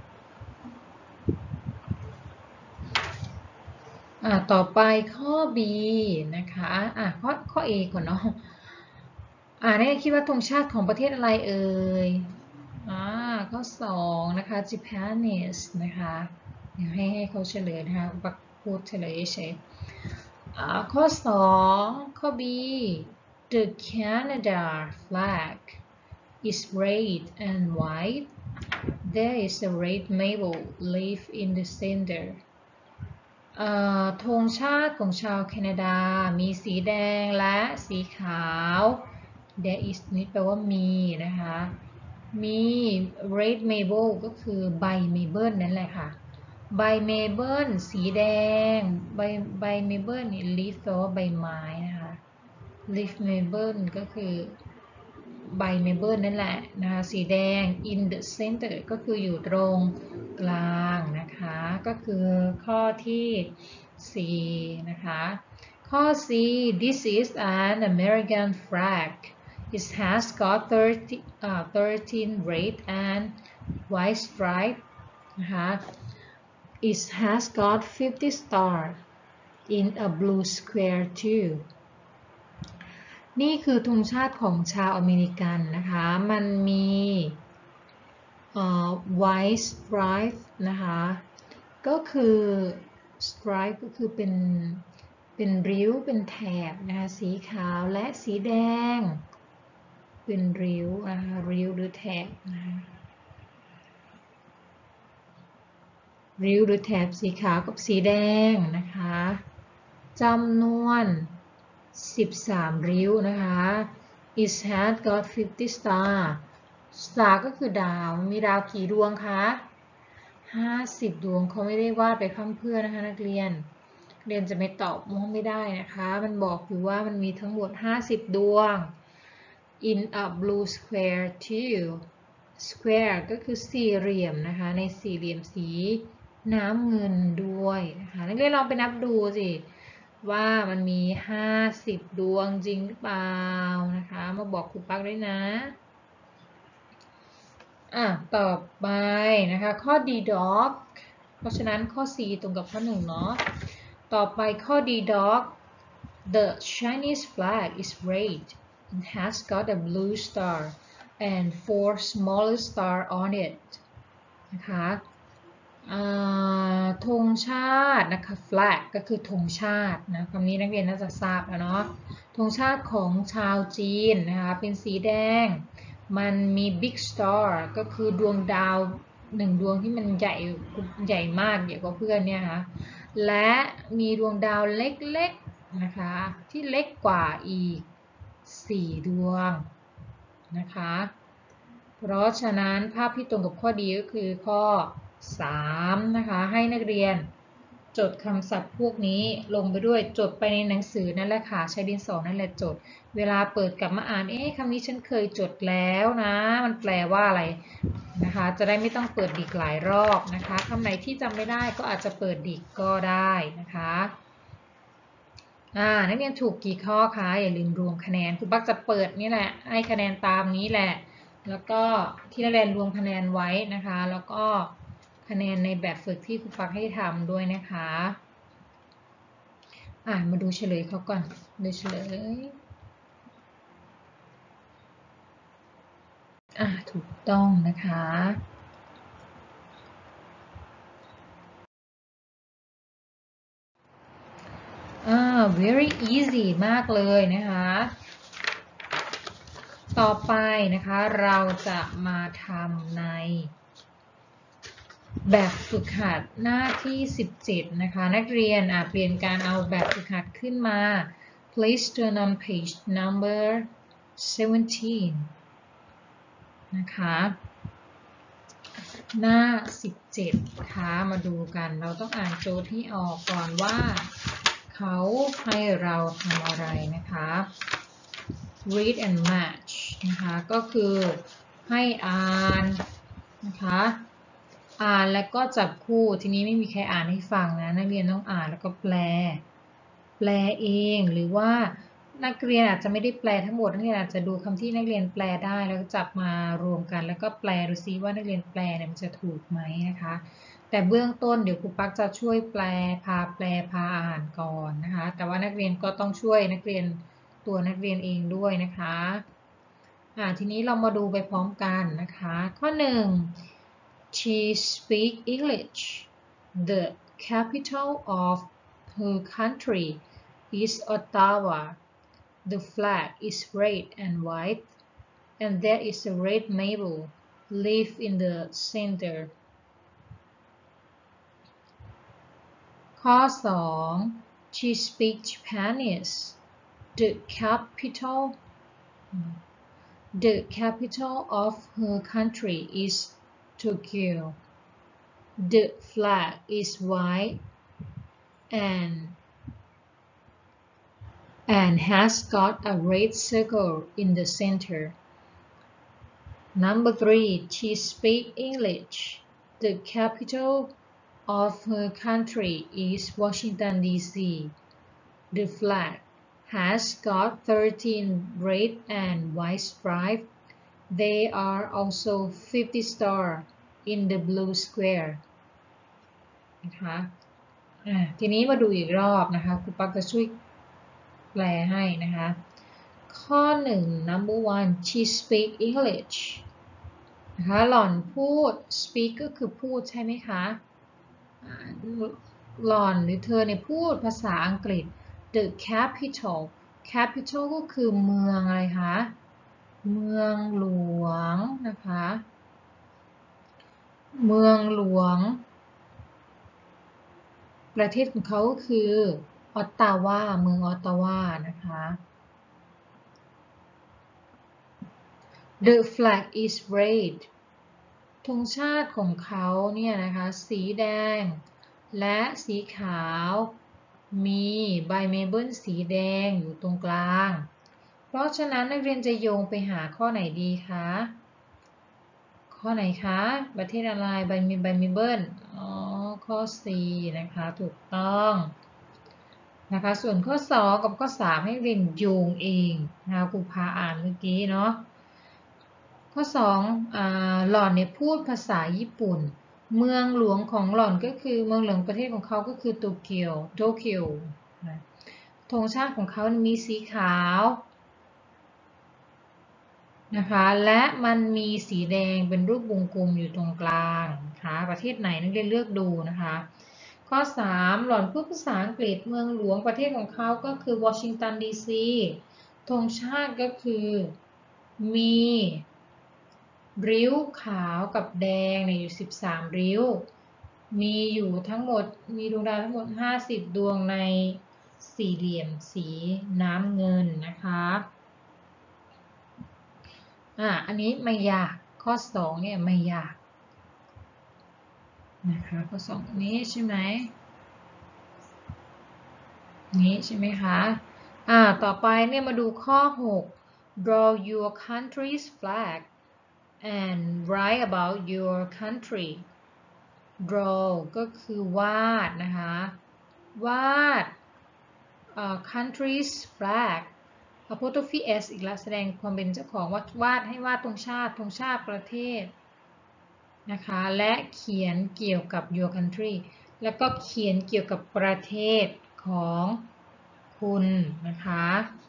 ต่อไปข้อ B นะคะข้อ A ก่อนเนาะนี่คิดว่าธงชาติของประเทศอะไรเอ่ยข้อ2นะคะ Japanese นะคะเดี๋ยวให้เขาเฉลยนะคะบักพูดเฉลยเฉยข้อ2ข้อ B The Canada flag is red and white. There is a red maple leaf in the center. ธงชาติของชาวแคนาดามีสีแดงและสีขาว There is นี่แปลว่ามีนะคะมี red maple ก็คือใบเมเบิลนั่นแหละค่ะใบเมเบิลสีแดงใบเมเบิลนี่ leaf แปลว่าใบไม้นะคะ leaf เมเบิลก็คือใบเมเบิลนั่นแหละนะคะสีแดง in the center ก็คืออยู่ตรงกลางนะคะก็คือข้อที่4นะคะข้อ C this is an American flag it has got 13 red and white stripes นะคะ it has got 50 stars in a blue square tooนี่คือธงชาติของชาวอเมริกันนะคะมันมีwhite stripe นะคะก็คือ stripe ก็คือเป็นริ้วเป็นแถบนะคะสีขาวและสีแดงเป็นริ้วนะคะริ้วหรือแถบนะคะริ้วหรือแถบสีขาวกับสีแดงนะคะจำนวน13 ริ้วนะคะ It has got 50 star star ก็คือดาวมีดาวกี่ดวงคะ50 ดวงเขาไม่ได้วาดไปพร่ำเพรื่อนะคะนักเรียนจะไม่ตอบมั่วไม่ได้นะคะมันบอกอยู่ว่ามันมีทั้งหมด50 ดวง in a blue square too square ก็คือสี่เหลี่ยมนะคะในสี่เหลี่ยมสีน้ำเงินด้วยนะคะนักเรียนลองไปนับดูสิว่ามันมี50 ดวงจริงหรือเปล่านะคะมาบอกครูปักด้วยนะต่อไปนะคะข้อ D dog เพราะฉะนั้นข้อ C ตรงกับข้อ1เนาะต่อไปข้อ D dog the Chinese flag is red it has got a blue star and 4 smaller stars on it นะคะธงชาตินะคะ flag ก็คือธงชาตินะคำนี้นักเรียนน่าจะทราบแล้วเนาะธงชาติของชาวจีนนะคะเป็นสีแดงมันมี big star ก็คือดวงดาว1 ดวงที่มันใหญ่มากใหญ่กว่าเพื่อนเนี่ยค่ะและมีดวงดาวเล็กๆนะคะที่เล็กกว่าอีก4 ดวงนะคะเพราะฉะนั้นภาพที่ตรงกับข้อดีก็คือข้อ3นะคะให้นักเรียนจดคำศัพท์พวกนี้ลงไปด้วยจดไปในหนังสือนั่นแหละค่ะใช้ดินสอนั่นแหละจดเวลาเปิดกลับมาอ่านคำนี้ฉันเคยจดแล้วนะมันแปลว่าอะไรนะคะจะได้ไม่ต้องเปิดดิกหลายรอบนะคะคำไหนที่จำไม่ได้ก็อาจจะเปิดดิกก็ได้นะคะนักเรียนถูกกี่ข้อคะอย่าลืมรวมคะแนนครูปักจะเปิดนี่แหละให้คะแนนตามนี้แหละแล้วก็ที่นักเรียนรวมคะแนนไว้นะคะแล้วก็คะแนนในแบบฝึกที่ครูปักให้ทำด้วยนะคะมาดูเฉลยเขาก่อนดูเฉลยถูกต้องนะคะ very easy มากเลยนะคะต่อไปนะคะเราจะมาทำในแบบฝึกหัดหน้าที่17นะคะนักเรียนเปลี่ยนการเอาแบบฝึกหัดขึ้นมา please turn on page number 17นะคะหน้า17นะคะมาดูกันเราต้องอ่านโจทย์ที่ออกก่อนว่าเขาให้เราทำอะไรนะคะ read and match นะคะก็คือให้อ่านนะคะอ่านแล้วก็จับคู่ทีนี้ไม่มีใครอ่านให้ฟังนะนักเรียนต้องอ่านแล้วก็แปลเองหรือว่านักเรียนอาจจะไม่ได้แปลทั้งหมดนักเรียนอาจจะดูคำที่นักเรียนแปลได้แล้วก็จับมารวมกันแล้วก็แปลดูซิว่านักเรียนแปลเนี่ยมันจะถูกไหมนะคะแต่เบื้องต้นเดี๋ยวครูปักจะช่วยแปลพาอ่านก่อนนะคะแต่ว่านักเรียนก็ต้องช่วยนักเรียนตัวนักเรียนเองด้วยนะคะทีนี้เรามาดูไปพร้อมกันนะคะข้อ 1 She speaks English the capital of her country is Ottawa the flag is red and white and there is a red maple leaf in the centerข้อ 2 She speaks Japanese the capital of her country is Tokyo The flag is white and has got a red circle in the center. Number 3. She speaks English. The capital of her country is Washington, D.C. The flag has got 13 red and white stripes. There are also 50 stars in the blue square. นะคะทีนี้มาดูอีกรอบนะคะครูปักจะช่วยแปลให้นะคะข้อ 1 Number 1 She speaks English นะคะหล่อนพูด speak ก็คือพูดใช่ไหมคะหล่อนหรือเธอเนี่ยพูดภาษาอังกฤษ The capital ก็คือเมืองอะไรคะเมืองหลวงนะคะเมืองหลวงประเทศของเขาก็คือออตตาวาเมืองออตตาวานะคะ The flag is red ธงชาติของเขาเนี่ยนะคะสีแดงและสีขาวมีใบเมเปิลสีแดงอยู่ตรงกลางเพราะฉะนั้นนักเรียนจะโยงไปหาข้อไหนดีคะข้อไหนคะประเทศอะไรใบเมเปิลข้อ C นะคะถูกต้องนะคะส่วนข้อ 2 กับข้อ 3 ให้เรียนโยงเองนะคะครูพาอ่านเมื่อกี้เนาะข้อ 2หล่อนเนี่ยพูดภาษาญี่ปุ่นเมืองหลวงของหล่อนก็คือเมืองหลวงประเทศของเขาก็คือโตเกียวนะธงชาติของเขามีสีขาวนะคะและมันมีสีแดงเป็นรูปวงกลมอยู่ตรงกลางนะคะประเทศไหนนักเรียนเลือกดูนะคะข้อ 3 หล่อนพูดภาษาอังกฤษเมืองหลวงประเทศของเขาก็คือวอชิงตันดีซีธงชาติก็คือมีริ้วขาวกับแดงอยู่13ริ้วมีอยู่ทั้งหมดมีดวงดาวทั้งหมด50ดวงในสี่เหลี่ยมสีน้ำเงินนะคะอันนี้ไม่ยากข้อ 2เนี่ยไม่ยากนะคะข้อ 2นี้ใช่ไหมนี้ใช่ไหมคะต่อไปเนี่ยมาดูข้อ 6 draw your country's flag and write about your country draw ก็คือวาดนะคะวาดcountry's flag apostrophe s อีกแล้วแสดงความเป็นเจ้าของวาดให้วาดธงชาติประเทศนะคะและเขียนเกี่ยวกับ your country แล้วก็เขียนเกี่ยวกับประเทศของคุณนะคะ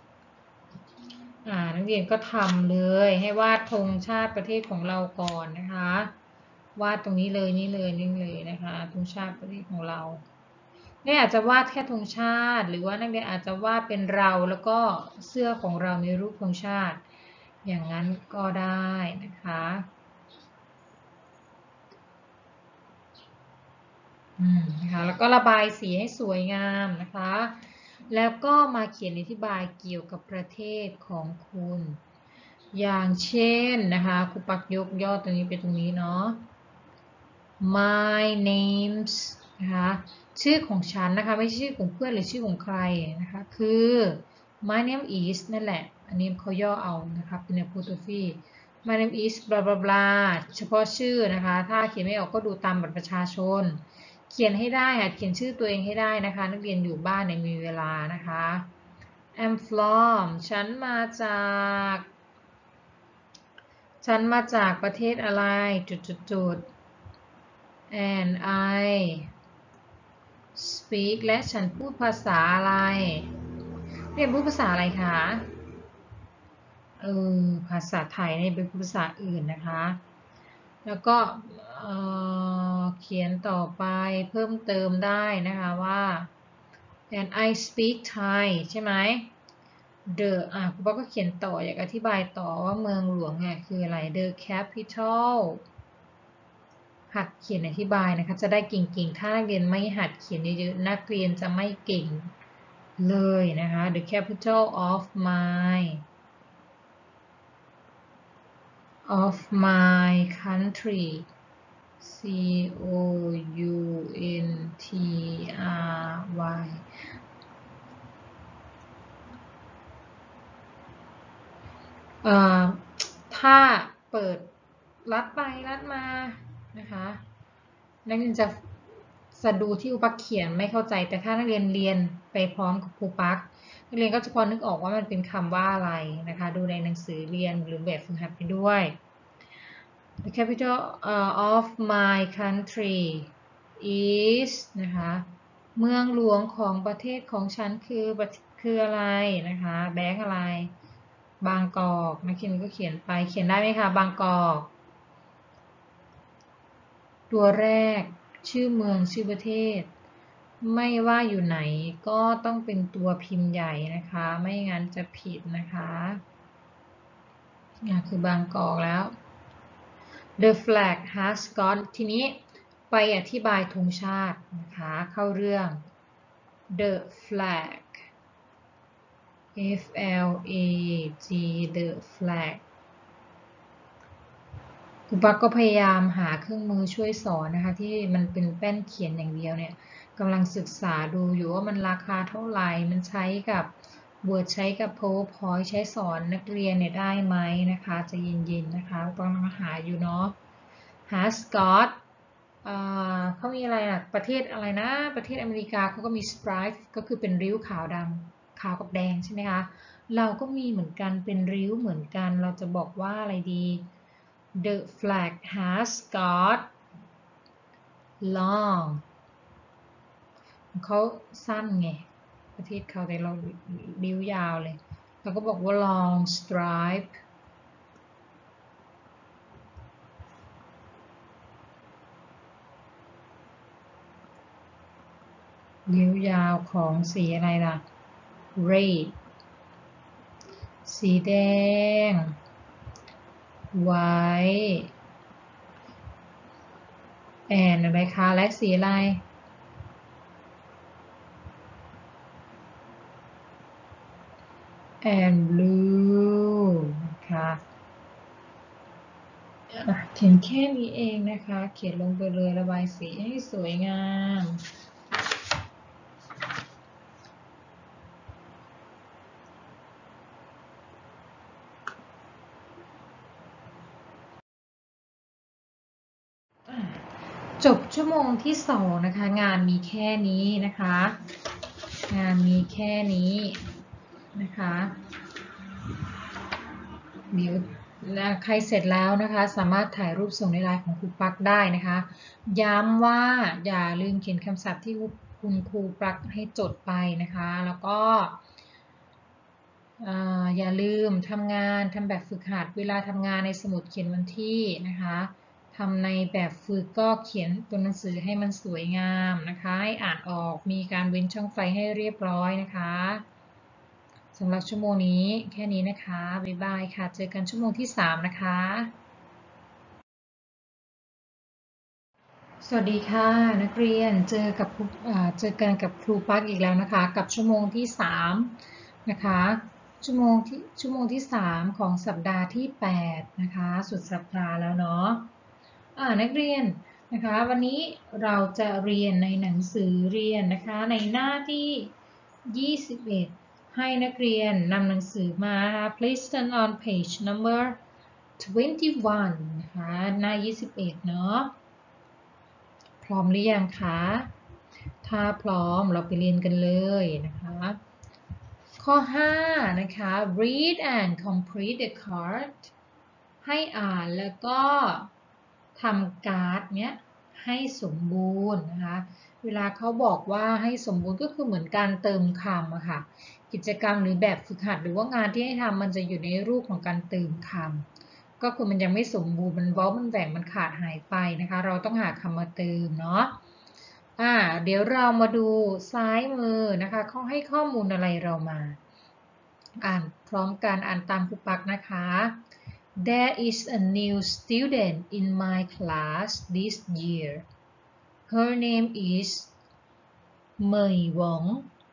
นักเรียนก็ทำเลยให้วาดธงชาติประเทศของเราก่อนนะคะวาดตรงนี้เลยนี่เลยนะคะธงชาติประเทศของเราเนี่ยอาจจะวาดแค่ธงชาติหรือว่านักเรียนอาจจะวาดเป็นเราแล้วก็เสื้อของเราในรูปธงชาติอย่างนั้นก็ได้นะคะนะคะแล้วก็ระบายสีให้สวยงามนะคะแล้วก็มาเขียนอธิบายเกี่ยวกับประเทศของคุณอย่างเช่นนะคะครูปักยกย่อตรงนี้ไปตรงนี้เนาะ my names นะคะชื่อของฉันนะคะไม่ใช่ชื่อของเพื่อนหรือชื่อของใครนะคะคือ my name is นั่นแหละอันนี้เขาย่อเอานะคะเป็น apostrophe my name is blah blah blah เฉพาะชื่อนะคะถ้าเขียนไม่ออกก็ดูตามบัตรประชาชนเขียนให้ได้เขียนชื่อตัวเองให้ได้นะคะนักเรียนอยู่บ้านเนี่ยมีเวลานะคะ I'm from ฉันมาจากประเทศอะไรจุด and I speak และฉันพูดภาษาอะไรเรียนพูดภาษาอะไรคะภาษาไทยเนี่ยเป็นภาษาอื่นนะคะแล้วก็เขียนต่อไปเพิ่มเติมได้นะคะว่า and I speak Thai ใช่ไหม the ครูป๊อกก็เขียนต่ออยากอธิบายต่อว่าเมืองหลวงเนี่ยคืออะไร the capital หัดเขียนอธิบายนะคะจะได้เก่งๆถ้านักเรียนไม่หัดเขียนเยอะๆนักเรียนจะไม่เก่งเลยนะคะ the capital of my country C O U N T R Yถ้าเปิดลัดไปลัดมานะคะนักเรียนจะดูที่ครูปักเขียนไม่เข้าใจแต่ถ้านักเรียนเรียนไปพร้อมกับครูปักนักเรียนก็จะพอนึกออกว่ามันเป็นคำว่าอะไรนะคะดูในหนังสือเรียนหรือแบบฝึกหัดไปด้วย The capital of my country is นะคะเมืองหลวงของประเทศของฉันคืออะไรนะคะแบงค์อะไรบางกอกนักเรียนก็เขียนไปเขียนได้ไหมคะบางกอกตัวแรกชื่อเมืองชื่อประเทศไม่ว่าอยู่ไหนก็ต้องเป็นตัวพิมพ์ใหญ่นะคะไม่งั้นจะผิดนะคะคือบางกอกแล้ว The flag has got ทีนี้ไปอธิบายธงชาตินะคะเข้าเรื่อง The flag F L A G The flag ครูปักก็พยายามหาเครื่องมือช่วยสอนนะคะที่มันเป็นแป้นเขียนอย่างเดียวเนี่ยกำลังศึกษาดูอยู่ว่ามันราคาเท่าไหร่มันใช้กับ Word ใช้กับ PowerPoint ใช้สอนนักเรียนเนี่ยได้ไหมนะคะจะเย็นๆนะคะต้องหาอยู่เนาะ has got เขามีอะไรนะประเทศอะไรนะประเทศอเมริกาเขาก็มี stripe ก็คือเป็นริ้วขาวดำขาวกับแดงใช่ไหมคะเราก็มีเหมือนกันเป็นริ้วเหมือนกันเราจะบอกว่าอะไรดี The flag has got long เขาสั้นไงประเทศเขาแต่เราริ้วยาวเลยเราก็บอกว่า long stripeริ้วยาวของสีอะไรล่ะ red สีแดง white and อะไรคะและสีอะไร and blue นะคะเขียนแค่นี้เองนะคะเขียนลงไปเลยระบายสีให้สวยงามจบชั่วโมงที่2นะคะงานมีแค่นี้นะคะงานมีแค่นี้นะคะเดี๋ยวใครเสร็จแล้วนะคะสามารถถ่ายรูปส่งในไลน์ของครูปักได้นะคะย้ำว่าอย่าลืมเขียนคำศัพท์ที่คุณครูปักให้จดไปนะคะแล้วก็อย่าลืมทำแบบฝึกหัดเวลาทำงานในสมุดเขียนวันที่นะคะทำในแบบฝึกก็เขียนตัวหนังสือให้มันสวยงามนะคะให้อ่านออกมีการเว้นช่องไฟให้เรียบร้อยนะคะสำหรับชั่วโมงนี้แค่นี้นะคะบ๊ายบายค่ะเจอกันชั่วโมงที่3นะคะสวัสดีค่ะนักเรียนเจอกันกับครูปักอีกแล้วนะคะกับชั่วโมงที่3นะคะชั่วโมงที่3ของสัปดาห์ที่8นะคะสุดสัปดาห์แล้วเนาะนักเรียนนะคะวันนี้เราจะเรียนในหนังสือเรียนนะคะในหน้าที่21ให้นักเรียนนำหนังสือมา Please turn on page number 21นะคะหน้า21เนาะพร้อมหรือยังคะถ้าพร้อมเราไปเรียนกันเลยนะคะข้อ5นะคะ read and complete the card ให้อ่านแล้วก็ทำการ์ดเนี้ยให้สมบูรณ์นะคะเวลาเขาบอกว่าให้สมบูรณ์ก็คือเหมือนการเติมคำอะค่ะกิจกรรมหรือแบบฝึกหัดหรือว่างานที่ให้ทำมันจะอยู่ในรูปของการเติมคำก็คือมันยังไม่สมบูรณ์มันเว้ามันแหว่งมันขาดหายไปนะคะเราต้องหาคำมาเติมเนาะเดี๋ยวเรามาดูซ้ายมือนะคะเขาให้ข้อมูลอะไรเรามาอ่านพร้อมกันอ่านตามครูปักนะคะ There is a new student in my class this year. Her name is Mei Wong.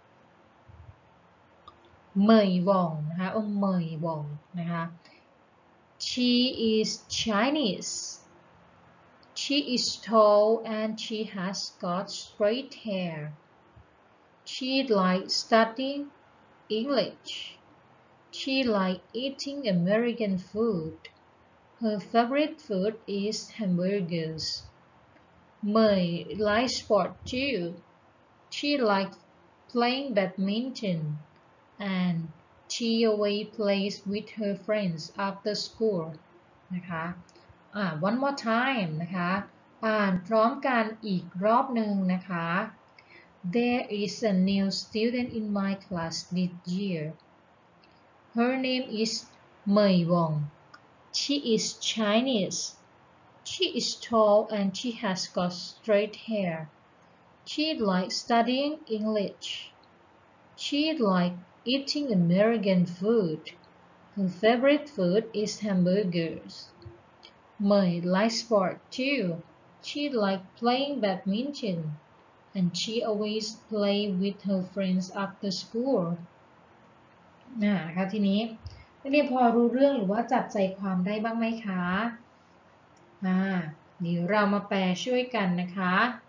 Mei Wong นะคะMei Wong นะคะ She is Chinese. She is tall and she has got straight hair. She likes studying English. She likes eating American food. Her favorite food is hamburgers. Mei likes sport too. She likes playing badminton and she always plays with her friends after school นะคะone more time นะคะอ่านพร้อมกันอีกรอบหนึ่งนะคะ There is a new student in my class this year. Her name is Mei Wong. She is Chinese. She is tall and she has got straight hair. She likes studying English. She likes eating American food. Her favorite food is hamburgers. Mei likes sport too. She likes playing badminton and she always plays with her friends after school. ค่ะทีนี้นักเรียนพอรู้เรื่องหรือว่าจับใจความได้บ้างไหมคะเดี๋ยวเรามาแปลช่วยกันนะคะ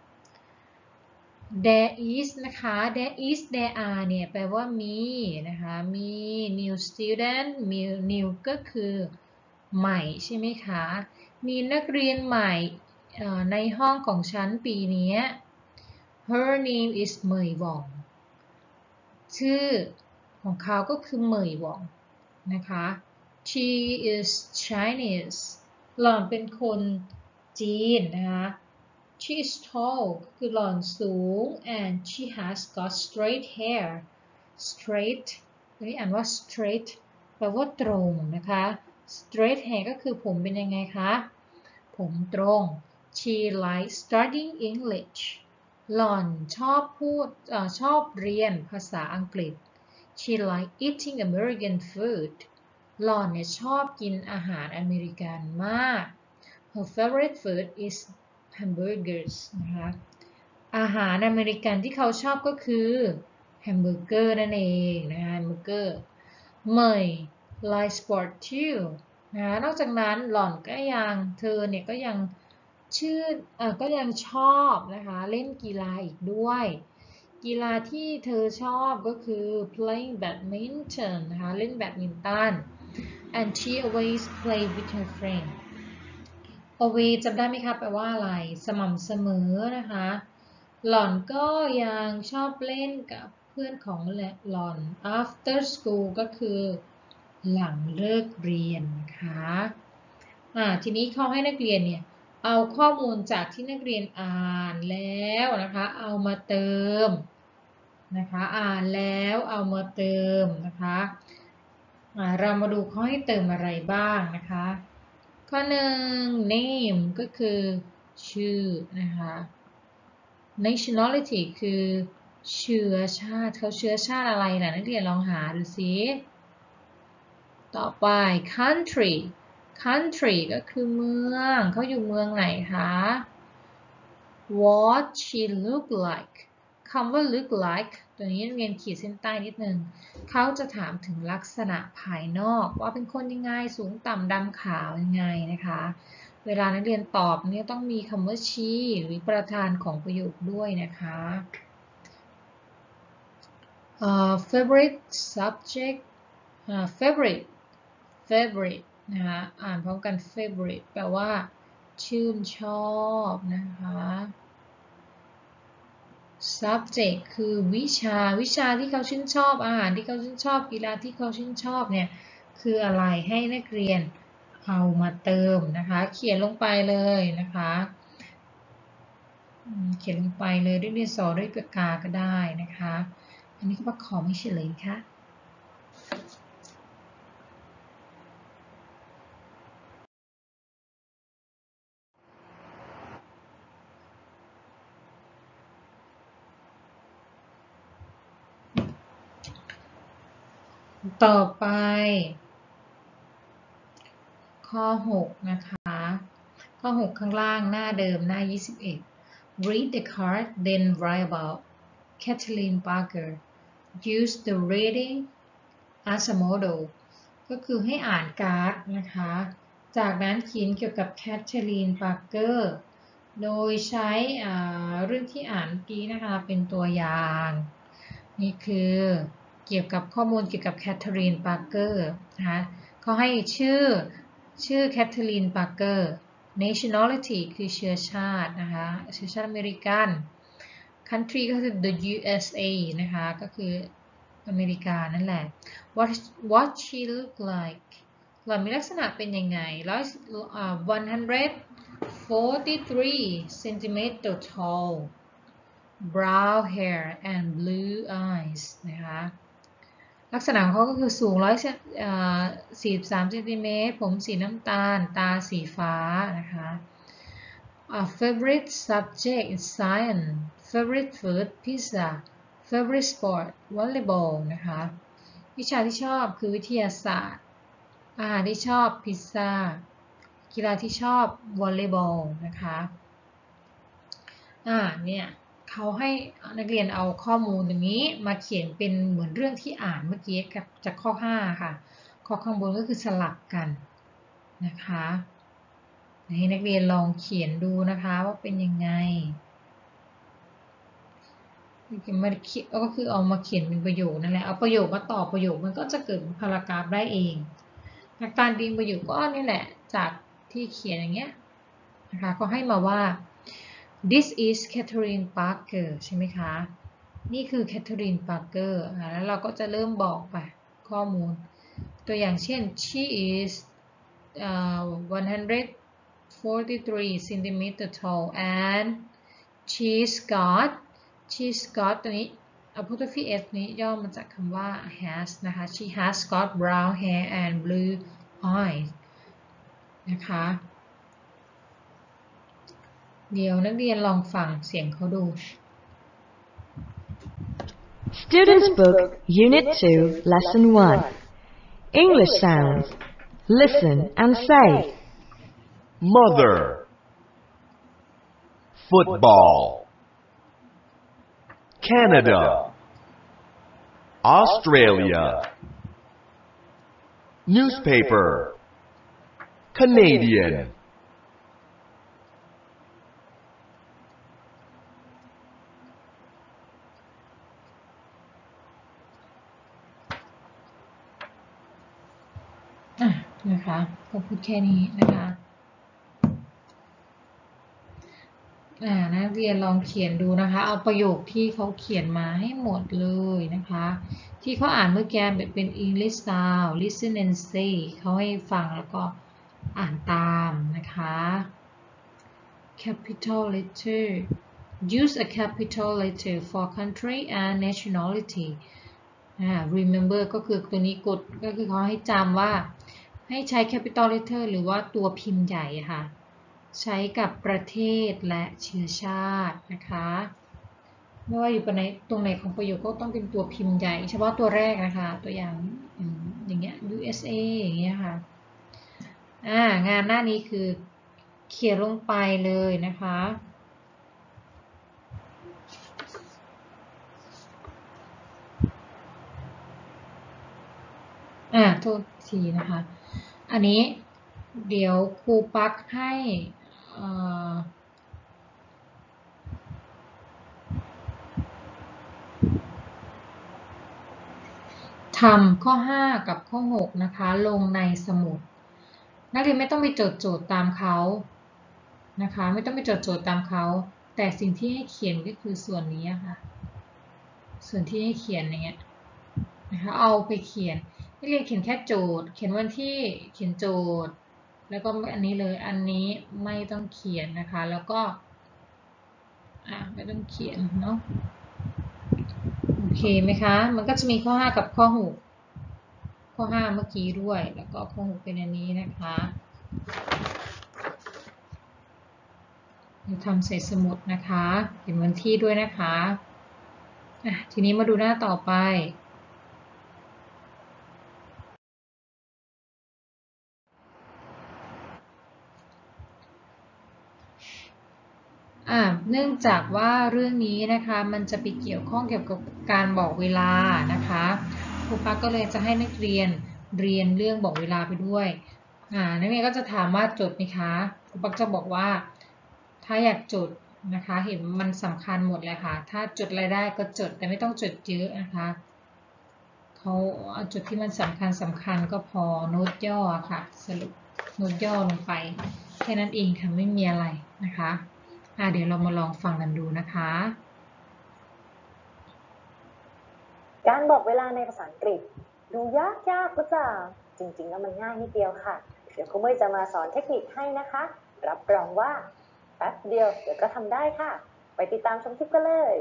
There is นะคะ There is there are เนี่ยแปลว่ามีนะคะมี new student new ก็คือใหม่ใช่ไหมคะมีนักเรียนใหม่ในห้องของฉันปีนี้ Her name is เหมยหว่องชื่อของเขาก็คือเหมยหว่องนะคะ She is Chinese หล่อนเป็นคนจีนนะคะ She is tall คือหล่อนสูง and she has got straight hair straight ตัวนี้อ่านว่า straight แปลว่าตรงนะคะ straight hair ก็คือผมเป็นยังไงคะผมตรง She likes studying English หล่อนชอบเรียนภาษาอังกฤษ She likes eating American food หล่อนเนี่ยชอบกินอาหารอเมริกันมาก Her favorite food is hamburgers นะคะอาหารอเมริกันที่เขาชอบก็คือแฮมเบอร์เกอร์นั่นเองนะคะแฮมเบอร์เกอร์เหมย like sport too นะนอกจากนั้นหล่อนก็ยังเธอเนี่ยก็ยังก็ยังชอบนะคะเล่นกีฬาอีกด้วยกีฬาที่เธอชอบก็คือ playing badminton นะคะเล่นแบดมินตัน and she always play with her friend always จำได้ไหมคะแปลว่าอะไรสม่ำเสมอนะคะหล่อนก็ยังชอบเล่นกับเพื่อนของหล่อน after school ก็คือหลังเลิกเรียนนะคะทีนี้เขาให้นักเรียนเนี่ยเอาข้อมูลจากที่นักเรียนอ่านแล้วนะคะเอามาเติมนะคะอ่านแล้วเอามาเติมนะคะเรามาดูเขาให้เติมอะไรบ้างนะคะข้อหนึ่ง name ก็คือชื่อนะคะ nationality คือเชื้อชาติเขาเชื้อชาติอะไรนะนักเรียนลองหาดูสิต่อไป country ก็คือเมืองเขาอยู่เมืองไหนคะ what she look like คำว่า look like ตัวนี้นักเรียนขีดเส้นใต้นิดนึงเขาจะถามถึงลักษณะภายนอกว่าเป็นคนยังไงสูงต่ำดำขาวยังไงนะคะเวลานักเรียนตอบเนี่ยต้องมีคำว่า she หรือประธานของประโยคด้วยนะคะ favorite subject favorite นะคะอ่านพร้อมกัน favorite แปลว่าชื่นชอบนะคะ subject คือวิชาที่เขาชื่นชอบอาหารที่เขาชื่นชอบกีฬาที่เขาชื่นชอบเนี่ยคืออะไรให้นักเรียนเอามาเติมนะคะเขียนลงไปเลยนะคะเขียนลงไปเลยด้วยดินสอด้วยปากกาก็ได้นะคะอันนี้ก็ขอไม่เฉลยค่ะต่อไปข้อ6นะคะข้อ6ข้างล่างหน้าเดิมหน้า21 Read the card then write about Kathleen Parker Use the reading as a model ก็คือให้อ่านการ์ดนะคะจากนั้นเขียนเกี่ยวกับ Kathleen Parker โดยใช้เรื่องที่อ่านเมื่อกี้นะคะเป็นตัวอย่างนี่คือเกี่ยวกับข้อมูลเกี่ยวกับแคทเธอรีนปาร์เกอร์นะคะเขาให้ชื่อแคทเธอรีนปาร์เกอร์ nationality คือเชื้อชาตินะคะเชื้อชาติอเมริกัน country ก็คือ the USA นะคะก็คืออเมริกานั่นแหละ what she look like หล่อนมีลักษณะเป็นยังไง143 centimeter tall brown hair and blue eyes นะคะลักษณะของเขาก็คือสูง143 เซนติเมตรผมสีน้ำตาลตาสีฟ้านะคะ favorite subject is science favorite food pizza favorite sport volleyball นะคะวิชาที่ชอบคือวิทยาศาสตร์อาหารที่ชอบพิซซ่ากีฬาที่ชอบวอลเลย์บอลนะคะเนี่ยเขาให้นักเรียนเอาข้อมูลตรงนี้มาเขียนเป็นเหมือนเรื่องที่อ่านเมื่อกี้กับจากข้อ5ค่ะข้อข้างบนก็คือสลับกันนะคะให้นักเรียนลองเขียนดูนะคะว่าเป็นยังไงก็คือเอามาเขียนเป็นประโยคนั่นแหละเอาประโยคมาต่อประโยคมันก็จะเกิดพารากราฟได้เองการดึงประโยคก็นี่แหละจากที่เขียนอย่างเงี้ยนะคะก็ให้มาว่า this is Catherine Parker ใช่ไหมคะนี่คือ Catherine Parker แล้วเราก็จะเริ่มบอกไปข้อมูลตัวอย่างเช่น she is 143 centimeter tall and she's got ตัวนี้ apostrophe s นี้ย่อมาจากคำว่า has นะคะ she has got brown hair and blue eyes นะคะเดี๋ยวนักเรียนลองฟังเสียงเขาดู Students Book Unit 2 Lesson 1 English Sounds Listen and say Mother Football Canada Australia Newspaper Canadian นะคะก็พูดแค่นี้นะคะนักเรียนลองเขียนดูนะคะเอาประโยคที่เขาเขียนมาให้หมดเลยนะคะที่เขาอ่านเมื่อกี้เป็น English style listen and say เขาให้ฟังแล้วก็อ่านตามนะคะ capital letter use a capital letter for country and nationality remember ก็คือตัวนี้กดก็คือเขาให้จำว่าให้ใช้ capital letter หรือว่าตัวพิมพ์ใหญ่ค่ะใช้กับประเทศและเชื้อชาตินะคะไม่ว่าอยู่ตรงไหนของประโยคก็ต้องเป็นตัวพิมพ์ใหญ่เฉพาะตัวแรกนะคะตัวอย่างอย่างเงี้ย USA อย่างเงี้ยค่ะงานหน้านี้คือเขียนลงไปเลยนะคะโทษทีนะคะอันนี้เดี๋ยวครูปักให้ทำข้อ5กับข้อ6นะคะลงในสมุดนักเรียนไม่ต้องไปจดโจทย์ตามเขานะคะไม่ต้องไปจดโจทย์ตามเขาแต่สิ่งที่ให้เขียนก็คือส่วนนี้ค่ะส่วนที่ให้เขียนอย่างเงี้ยนะคะเอาไปเขียนนักเรียนเขียนแค่โจทย์เขียนวันที่เขียนโจทย์แล้วก็อันนี้เลยอันนี้ไม่ต้องเขียนนะคะแล้วก็ไม่ต้องเขียนเนาะโอเคไหมคะมันก็จะมีข้อ5กับข้อ6ข้อ5เมื่อกี้ด้วยแล้วก็ข้อ6เป็นอันนี้นะคะทำใส่สมุดนะคะเขียนวันที่ด้วยนะคะทีนี้มาดูหน้าต่อไปเนื่องจากว่าเรื่องนี้นะคะมันจะไปเกี่ยวข้องเกี่ยวกับการบอกเวลานะคะครูปักก็เลยจะให้นักเรียนเรียนเรื่องบอกเวลาไปด้วยนักเรียนก็จะถามว่าจดไหมคะครูปักจะบอกว่าถถ้าอยากจดนะคะเห็นมันสำคัญหมดเลยค่ะถ้าจดอะไรได้ก็จดแต่ไม่ต้องจดเยอะนะคะเขาเอาจุดที่มันสำคัญก็พอโน้ตย่อค่ะสรุปโน้ตย่อลงไปแค่นั้นเองค่ะไม่มีอะไรนะคะเดี๋ยวเรามาลองฟังกันดูนะคะการบอกเวลาในภาษาอังกฤษดูยากหรือเปล่าจริงๆแล้วมันง่ายนิดเดียวค่ะเดี๋ยวครูเมย์จะมาสอนเทคนิคให้นะคะรับรองว่าแป๊บเดียวเดี๋ยวก็ทำได้ค่ะไปติดตามชมคลิปกันเลย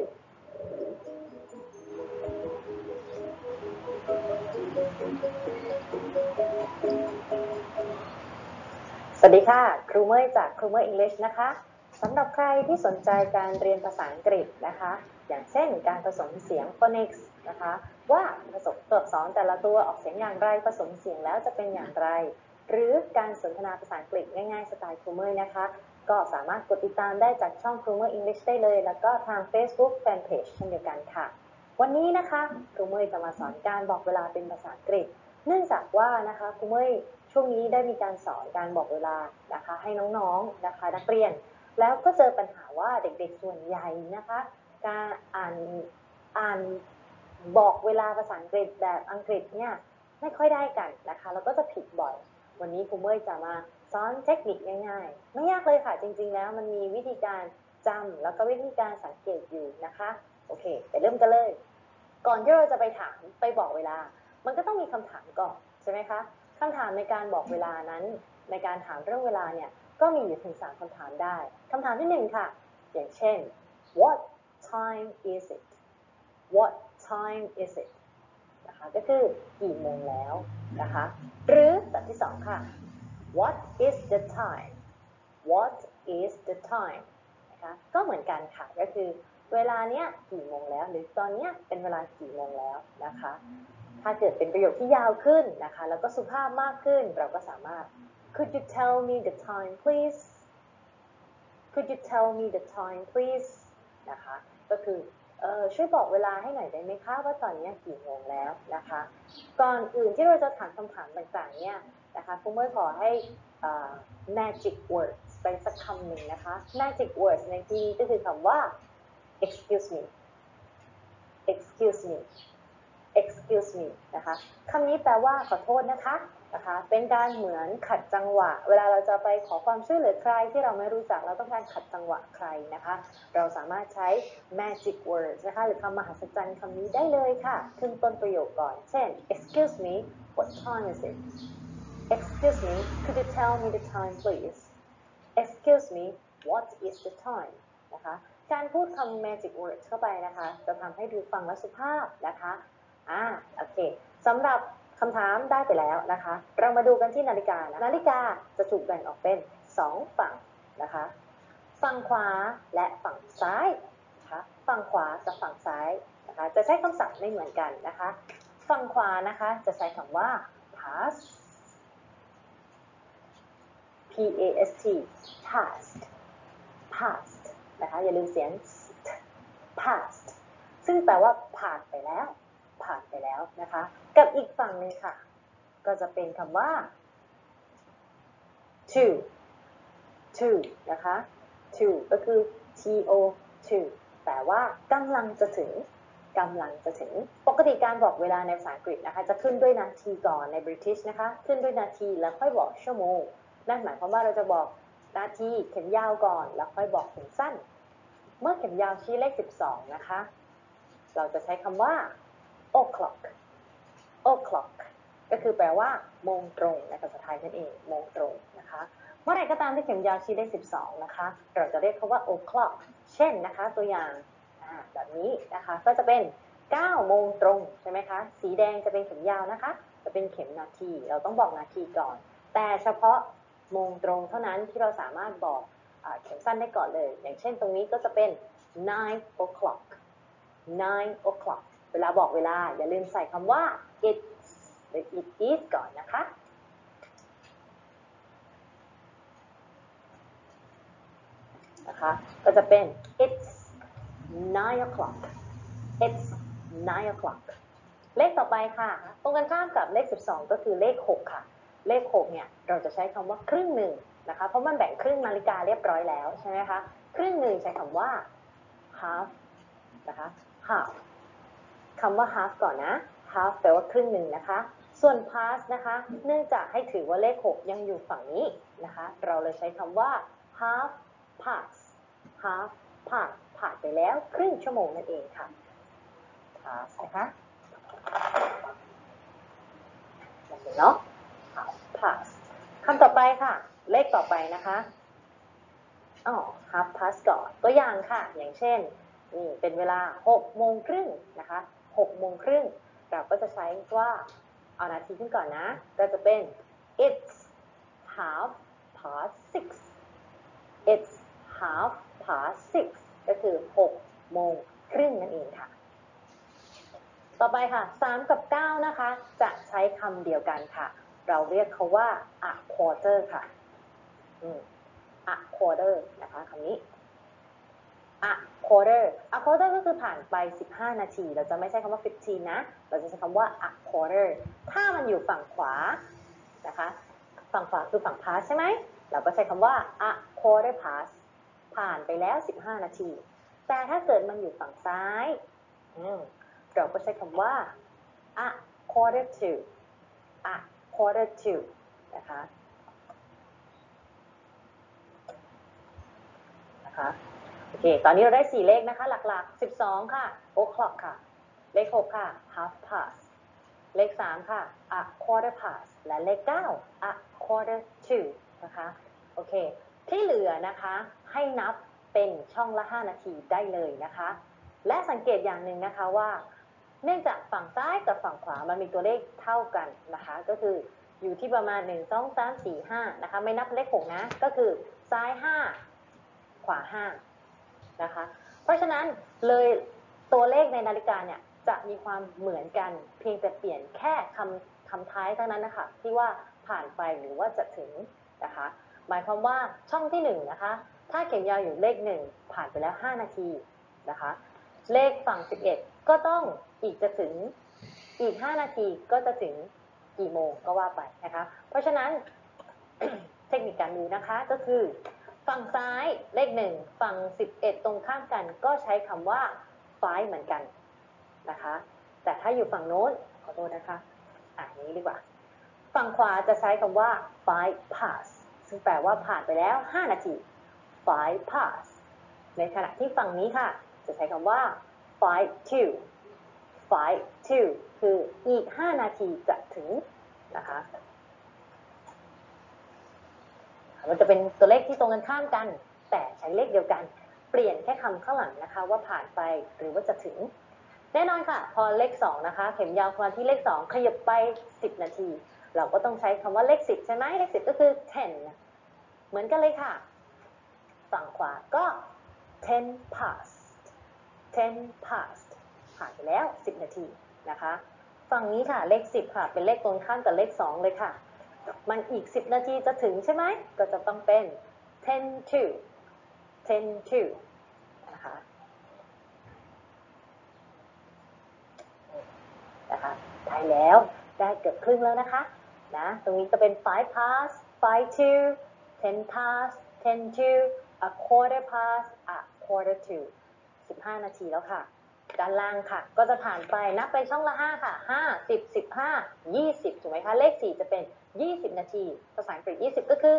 สวัสดีค่ะครูเมย์จากครูเมย์ English นะคะสำหรับใครที่สนใจการเรียนภาษาอังกฤษนะคะอย่างเช่นการผสมเสียง phonics นะคะว่าผสมตัวอักษรแต่ละตัวออกเสียงอย่างไรผสมเสียงแล้วจะเป็นอย่างไรหรือการสนทนาภาษาอังกฤษง่ายๆสไตล์ครูเมย์นะคะก็สามารถกดติดตามได้จากช่องครูเมย์ English ได้เลยแล้วก็ทาง Facebook Fanpage เช่นเดียวกันค่ะวันนี้นะคะครูเมย์จะมาสอนการบอกเวลาเป็นภาษาอังกฤษเนื่องจากว่านะคะครูเมย์ช่วงนี้ได้มีการสอนการบอกเวลานะคะให้น้องๆนะคะนักเรียนแล้วก็เจอปัญหาว่าเด็กๆส่วนใหญ่นะคะการอ่านบอกเวลาภาษาอังกฤษแบบอังกฤษเนี่ยไม่ค่อยได้กันนะคะแล้วก็จะผิดบ่อยวันนี้ครูเมย์จะมาสอนเทคนิคง่ายๆไม่ยากเลยค่ะจริงๆแล้วมันมีวิธีการจำแล้วก็วิธีการสังเกตอยู่นะคะโอเคไปเริ่มกันเลยก่อนที่เราจะไปบอกเวลามันก็ต้องมีคำถามก่อนใช่ไหมคะคำถามในการบอกเวลานั้นในการถามเรื่องเวลาเนี่ยก็มีอยู่ถึง3คำถามได้คำถามที่1ค่ะอย่างเช่น What time is it What time is it นะคะก็คือกี่โมงแล้วนะคะหรือแบบที่2ค่ะ What is the time What is the time นะคะก็เหมือนกันค่ะก็คือเวลาเนี้ยกี่โมงแล้วหรือตอนเนี้ยเป็นเวลากี่โมงแล้วนะคะถ้าเกิดเป็นประโยคที่ยาวขึ้นนะคะแล้วก็สุภาพมากขึ้นเราก็สามารถ Could you tell me the time please Could you tell me the time please นะคะก็คือช่วยบอกเวลาให้หน่อยได้ไหมคะว่าตอนนี้กี่โมงแล้วนะคะก่อนอื่นที่เราจะถามคำถามต่างๆเนี่ยนะคะครูเมย์ขอให้magic words ไปสักคำหนึ่งนะคะ magic words ในที่นี้ก็คือคำว่า excuse me excuse me excuse me นะคะคำนี้แปลว่าขอโทษนะคะเป็นการเหมือนขัดจังหวะเวลาเราจะไปขอความช่วยเหลือใครที่เราไม่รู้จักเราต้องการขัดจังหวะใครนะคะเราสามารถใช้ magic words นะคะหรือคำมหัศจรรย์คำนี้ได้เลยค่ะขึ้นต้นประโยคก่อนเช่น excuse me what time is it excuse me could you tell me the time please excuse me what is the time นะคะการพูดคำ magic words เข้าไปนะคะจะทำให้ดูฟังและสุภาพนะคะโอเคสำหรับคำถามได้ไปแล้วนะคะเรามาดูกันที่นาฬิกานาฬิกาจะถูกแบ่งออกเป็น2ฝั่งนะคะฝั่งขวาและฝั่งซ้ายนะคะฝั่งขวากับฝั่งซ้ายนะคะจะใช้คำศัพท์ไม่เหมือนกันนะคะฝั่งขวานะคะจะใช้คำว่า past past นะคะอย่าลืมเสียง past ซึ่งแปลว่าผ่านไปแล้วนะคะกับอีกฝั่งหนึ่งค่ะก็จะเป็นคำว่า to นะคะ to ก็คือ to แปลว่ากำลังจะถึงปกติการบอกเวลาในภาษาอังกฤษนะคะจะขึ้นด้วยนาทีก่อนใน British นะคะขึ้นด้วยนาทีแล้วค่อยบอกชั่วโมงนั่นหมายความว่าเราจะบอกนาทีเข็มยาวก่อนแล้วค่อยบอกเข็มสั้นเมื่อเข็มยาวชี้เลข12นะคะเราจะใช้คำว่าo'clock ก็คือแปลว่าโมงตรงในภาษาไทยนั่นเองโมงตรงนะคะเมื่อไหร่ก็ตามที่เข็มยาวชี้เลข12นะคะเราจะเรียกเขาว่า o'clock เช่นนะคะตัวอย่างแบบนี้นะคะก็จะเป็น9โมงตรงใช่ไหมคะสีแดงจะเป็นเข็มยาวนะคะจะเป็นเข็มนาทีเราต้องบอกนาทีก่อนแต่เฉพาะโมงตรงเท่านั้นที่เราสามารถบอกเข็มสั้นได้ก่อนเลยอย่างเช่นตรงนี้ก็จะเป็น9 o'clock เวลาบอกเวลาอย่าลืมใส่คำว่า it's หรือ it is ก่อนนะคะก็จะเป็น it's 9 o'clock เลขต่อไปค่ะตรงกันข้ามกับเลข12ก็คือเลข6ค่ะเลข6เนี่ยเราจะใช้คำว่าครึ่งหนึ่งนะคะเพราะมันแบ่งครึ่งนาฬิกาเรียบร้อยแล้วใช่ไหมคะครึ่งหนึ่งใช้คำว่า half นะคะ half คำว่า half ก่อนนะ half แปลว่าครึ่งหนึ่งนะคะส่วน past นะคะเนื่องจากให้ถือว่าเลข6ยังอยู่ฝั่งนี้นะคะเราเลยใช้คำว่า half past half past ผ่านไปแล้วครึ่งชั่วโมงนั่นเองค่ะ past นะคะเนาะ half past คำต่อไปค่ะเลขต่อไปนะคะhalf past ก่อนตัวอย่างค่ะอย่างเช่นนี่เป็นเวลา6 โมงครึ่งนะคะ6 โมงครึ่งเราก็จะใช้ว่าเอานาทีขึ้นก่อนนะก็จะเป็น it's half past 6 it's half past 6ก็คือ6 โมงครึ่งนั่นเองค่ะต่อไปค่ะ3 กับ 9นะคะจะใช้คำเดียวกันค่ะเราเรียกเขาว่า a quarter ค่ะa quarter นะคะคำนี้ a quarter ก็คือผ่านไป15 นาทีเราจะไม่ใช้คำว่า15นะเราจะใช้คำว่า a quarter ถ้ามันอยู่ฝั่งขวานะคะฝั่งขวาคือฝั่ง past ใช่ไหมเราก็ใช้คำว่า a quarter past ผ่านไปแล้ว15 นาทีแต่ถ้าเกิดมันอยู่ฝั่งซ้ายเราก็ใช้คำว่า a quarter to a quarter to นะคะโอเคตอนนี้เราได้4เลขนะคะหลักๆ12ค่ะ o'clock ค่ะเลข6ค่ะ half past เลข3ค่ะ a quarter past และเลข9 a quarter to นะคะโอเคที่เหลือนะคะให้นับเป็นช่องละ5 นาทีได้เลยนะคะและสังเกตอย่างหนึ่งนะคะว่าเนื่องจากฝั่งซ้ายกับฝั่งขวามันมีตัวเลขเท่ากันนะคะก็คืออยู่ที่ประมาณ1 2 3 4 5นะคะไม่นับเลข6นะก็คือซ้าย5ขวา5นะคะเพราะฉะนั้นเลยตัวเลขในนาฬิกาเนี่ยจะมีความเหมือนกันเพียงแต่เปลี่ยนแค่คำท้ายเท่านั้นนะคะที่ว่าผ่านไปหรือว่าจะถึงนะคะหมายความว่าช่องที่1นะคะถ้าเข็มยาวอยู่เลข1ผ่านไปแล้ว5 นาทีนะคะเลขฝั่ง11ก็ต้องจะถึงอีก5 นาทีก็จะถึงกี่โมงก็ว่าไปนะคะเพราะฉะนั้น เทคนิคการดูนะคะก็คือฝั่งซ้ายเลข1ฝั่ง11ตรงข้ามกันก็ใช้คำว่า five เหมือนกันนะคะแต่ถ้าอยู่ฝั่งโน้นขอโทษนะคะอย่างนี้ดีกว่าฝั่งขวาจะใช้คำว่า five past ซึ่งแปลว่าผ่านไปแล้ว5 นาที five past ในขณะที่ฝั่งนี้ค่ะจะใช้คำว่า five to คืออีก5 นาทีจะถึงนะคะมันจะเป็นตัวเลขที่ตรงกันข้ามกันแต่ใช้เลขเดียวกันเปลี่ยนแค่คำข้างหลังนะคะว่าผ่านไปหรือว่าจะถึงแน่นอนค่ะพอเลข2นะคะเข็มยาวมาที่เลข2ขยับไป10 นาทีเราก็ต้องใช้คำว่าเลข10ใช่ไหมเลข10ก็คือ 10เหมือนกันเลยค่ะฝั่งขวาก็ 10 past ผ่านไปแล้ว10 นาทีนะคะฝั่งนี้ค่ะเลข10ค่ะเป็นเลขตรงข้ามกับเลข2เลยค่ะมันอีก10 นาทีจะถึงใช่ไหมก็จะต้องเป็น 10 to นะคะได้แล้วได้เกือบครึ่งแล้วนะคะตรงนี้จะเป็น 5 past 5 to 10 past 10 to a quarter past a quarter to 15 นาทีแล้วค่ะด้านล่างค่ะก็จะผ่านไปนับเป็นช่องละ5ค่ะ5 10 15 20ถูกไหมคะเลข4จะเป็น20 นาทีภาษาอังกฤษ20ก็คือ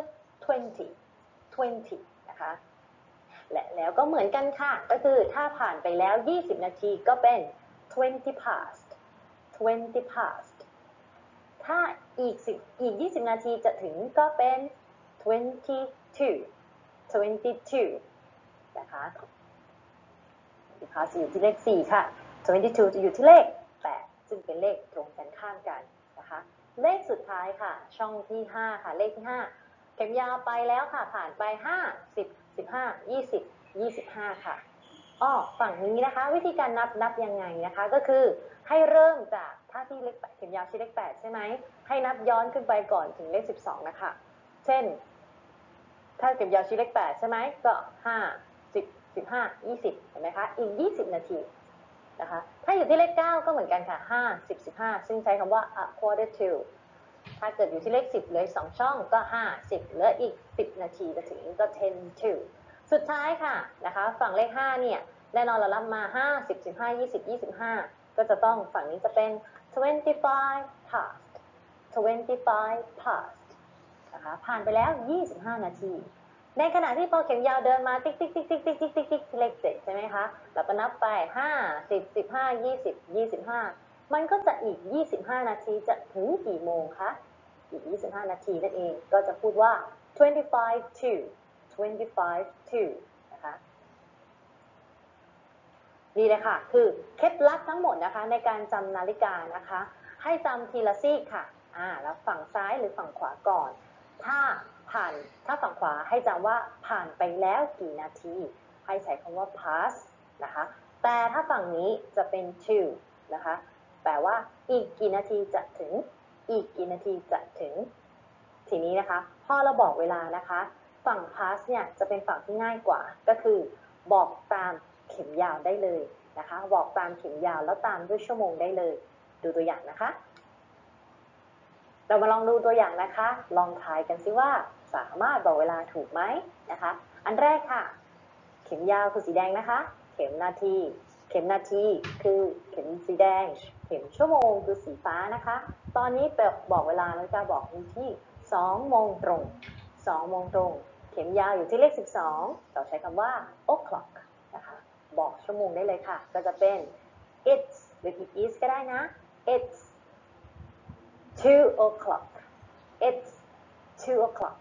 20นะคะและแล้วก็เหมือนกันค่ะก็คือถ้าผ่านไปแล้ว20 นาทีก็เป็น 20 past ถ้าอีก20 นาทีจะถึงก็เป็น 22นะคะpast อยู่ที่เลข4ค่ะ22จะอยู่ที่เลข8ซึ่งเป็นเลขตรงกันข้ามกันนะคะเลขสุดท้ายค่ะช่องที่5ค่ะเลขที่5เข็มยาวไปแล้วค่ะผ่านไป5 10 15 20 25ค่ะฝั่งนี้นะคะวิธีการนับยังไงนะคะก็คือให้เริ่มจากถ้าที่เลข8เข็มยาวที่เลข8ใช่ไหมให้นับย้อนขึ้นไปก่อนถึงเลข12นะคะเช่นถ้าเข็มยาวที่เลข8ใช่ไหมก็5 10 15 20เห็นไหมคะอีก20 นาทีนะคะถ้าอยู่ที่เลข9ก็เหมือนกันค่ะ5 10 15ซึ่งใช้คำว่า a quarter to ถ้าเกิดอยู่ที่เลข10เหลือ2 ช่องก็5 10เหลืออีก10 นาทีจะถึงก็10 to สุดท้ายค่ะนะคะฝั่งเลข5เนี่ยแน่นอนเรารับมา50 15 20 25ก็จะต้องฝั่งนี้จะเป็น25 past 25 past นะคะผ่านไปแล้ว25นาทีในขณะที่พอเข็มยาวเดินมาติ๊กติ๊กติ๊กติ๊กติ๊กติ๊กติ๊กติ๊กเลข7ใช่ไหมคะเราก็นับไป5 10 15 20 25มันก็จะอีก25นาทีจะถึงกี่โมงคะอีก25นาทีนั่นเองก็จะพูดว่า25 to 25 to นะคะนี่เลยค่ะคือเคล็ดลับทั้งหมดนะคะในการจำนาฬิกานะคะให้จำทีละซีกค่ะแล้วฝั่งซ้ายหรือฝั่งขวาก่อนถ้าฝั่งขวาให้จำว่าผ่านไปแล้วกี่นาทีให้ใช้คำว่า pass นะคะแต่ถ้าฝั่งนี้จะเป็น to นะคะแปลว่าอีกกี่นาทีจะถึงอีกกี่นาทีจะถึงทีนี้นะคะพอเราบอกเวลานะคะฝั่ง pass เนี่ยจะเป็นฝั่งที่ง่ายกว่าก็คือบอกตามเข็มยาวได้เลยนะคะบอกตามเข็มยาวแล้วตามด้วยชั่วโมงได้เลยดูตัวอย่างนะคะเรามาลองดูตัวอย่างนะคะลองทายกันสิว่าสามารถบอกเวลาถูกไหมนะคะอันแรกค่ะเข็มยาวคือสีแดงนะคะเข็มนาทีคือเข็มสีแดงเข็มชั่วโมงคือสีฟ้านะคะตอนนี้บอกเวลาเราจะบอกอยู่ที่2 โมงตรง2 โมงตรงเข็มยาวอยู่ที่เลข12เราใช้คำว่า o'clock นะคะบอกชั่วโมงได้เลยค่ะก็จะเป็น it's หรือ it is ก็ได้นะ it's 2 o'clock it's 2 o'clock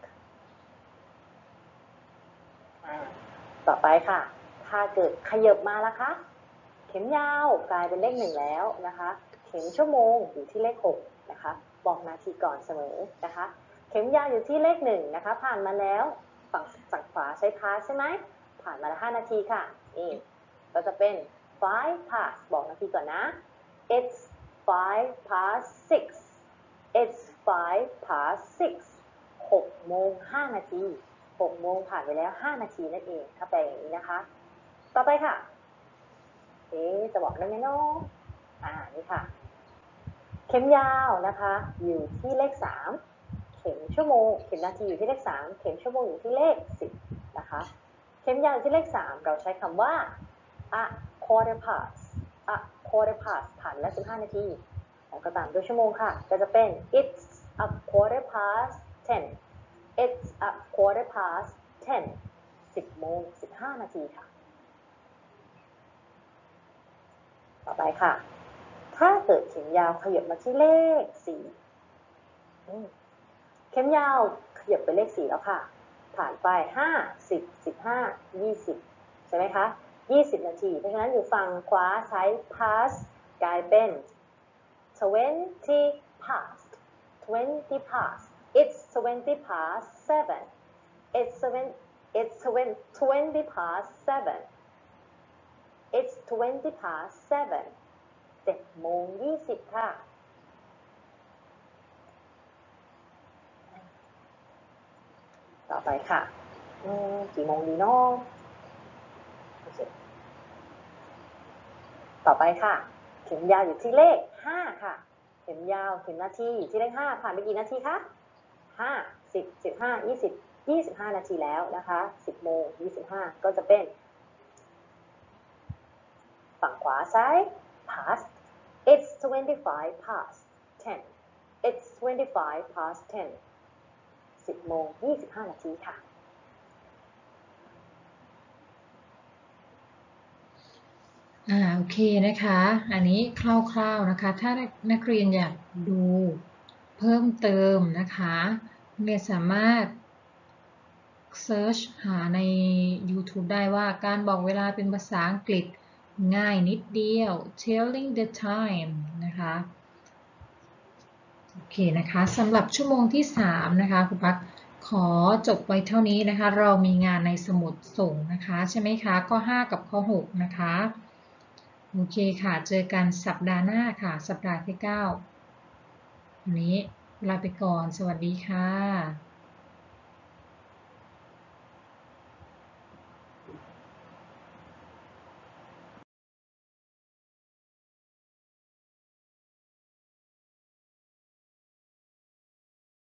ต่อไปค่ะถ้าเกิดขยับมาละคะเข็มยาวกลายเป็นเลข1แล้วนะคะเข็มชั่วโมงอยู่ที่เลข6นะคะบอกนาทีก่อนเสมอนะคะเข็มยาวอยู่ที่เลข1นะคะผ่านมาแล้วฝั่งขวาใช้ pass ใช่ไหมผ่านมาแล้ว5นาทีค่ะนี่ก็จะเป็น 5 past บอกนาทีก่อนนะ it's 5 past 6 it's 5 past 6 6 โมง 5 นาที6 โมงผ่านไปแล้ว5นาทีนั่นเองถ้าแปลอย่างนี้นะคะต่อไปค่ะจะบอกได้ไหมเนาะนี่ค่ะเข็มยาวนะคะอยู่ที่เลข3เข็มชั่วโมงเข็มนาทีอยู่ที่เลข3เข็มชั่วโมงอยู่ที่เลข10นะคะเข็มยาวอยู่ที่เลข3เราใช้คำว่า a quarter past ผ่านแล้ว15นาทีแล้วก็ตามด้วยชั่วโมงค่ะก็จะเป็น it's a quarter past 10 it's a quarter past 10 10 โมง 15 นาทีค่ะต่อไปค่ะถ้าเกิดเข็มยาวขยับมาที่เลข4เข็มยาวขยับไปเลข4แล้วค่ะผ่านไป5 10 15 20ใช่ไหมคะ20นาทีเพราะฉะนั้นอยู่ฝั่งขวาใช้ past กลายเป็น20 past it's 20 past 7 it's 20 past 7 it's 20 past 7 7 โมง 20ค่ะต่อไปค่ะกี่โมงดีเนาะต่อไปค่ะเข็มยาวอยู่ที่เลข5ค่ะเข็มยาวเข็มนาทีที่เลข5ผ่านไปกี่นาทีคะ5 10 15 20 25นาทีแล้วนะคะ10 โมง 25ก็จะเป็นฝั่งขวาซ้าย past it's 25 past 10 it's 25 past 10 10 โมง 25นาทีค่ะโอเคนะคะอันนี้คร่าวๆนะคะถ้านักเรียนอยากดูเพิ่มเติมนะคะเรียนสามารถเซิร์ชหาใน YouTube ได้ว่าการบอกเวลาเป็นภาษาอังกฤษง่ายนิดเดียว telling the time นะคะโอเคนะคะสำหรับชั่วโมงที่3นะคะคุณพักขอจบไว้เท่านี้นะคะเรามีงานในสมุดส่งนะคะใช่ไหมคะข้อ5กับข้อ6นะคะโอเคค่ะเจอกันสัปดาห์หน้าค่ะสัปดาห์ที่9วันนี้ลาไปก่อนสวัสดีค่ะ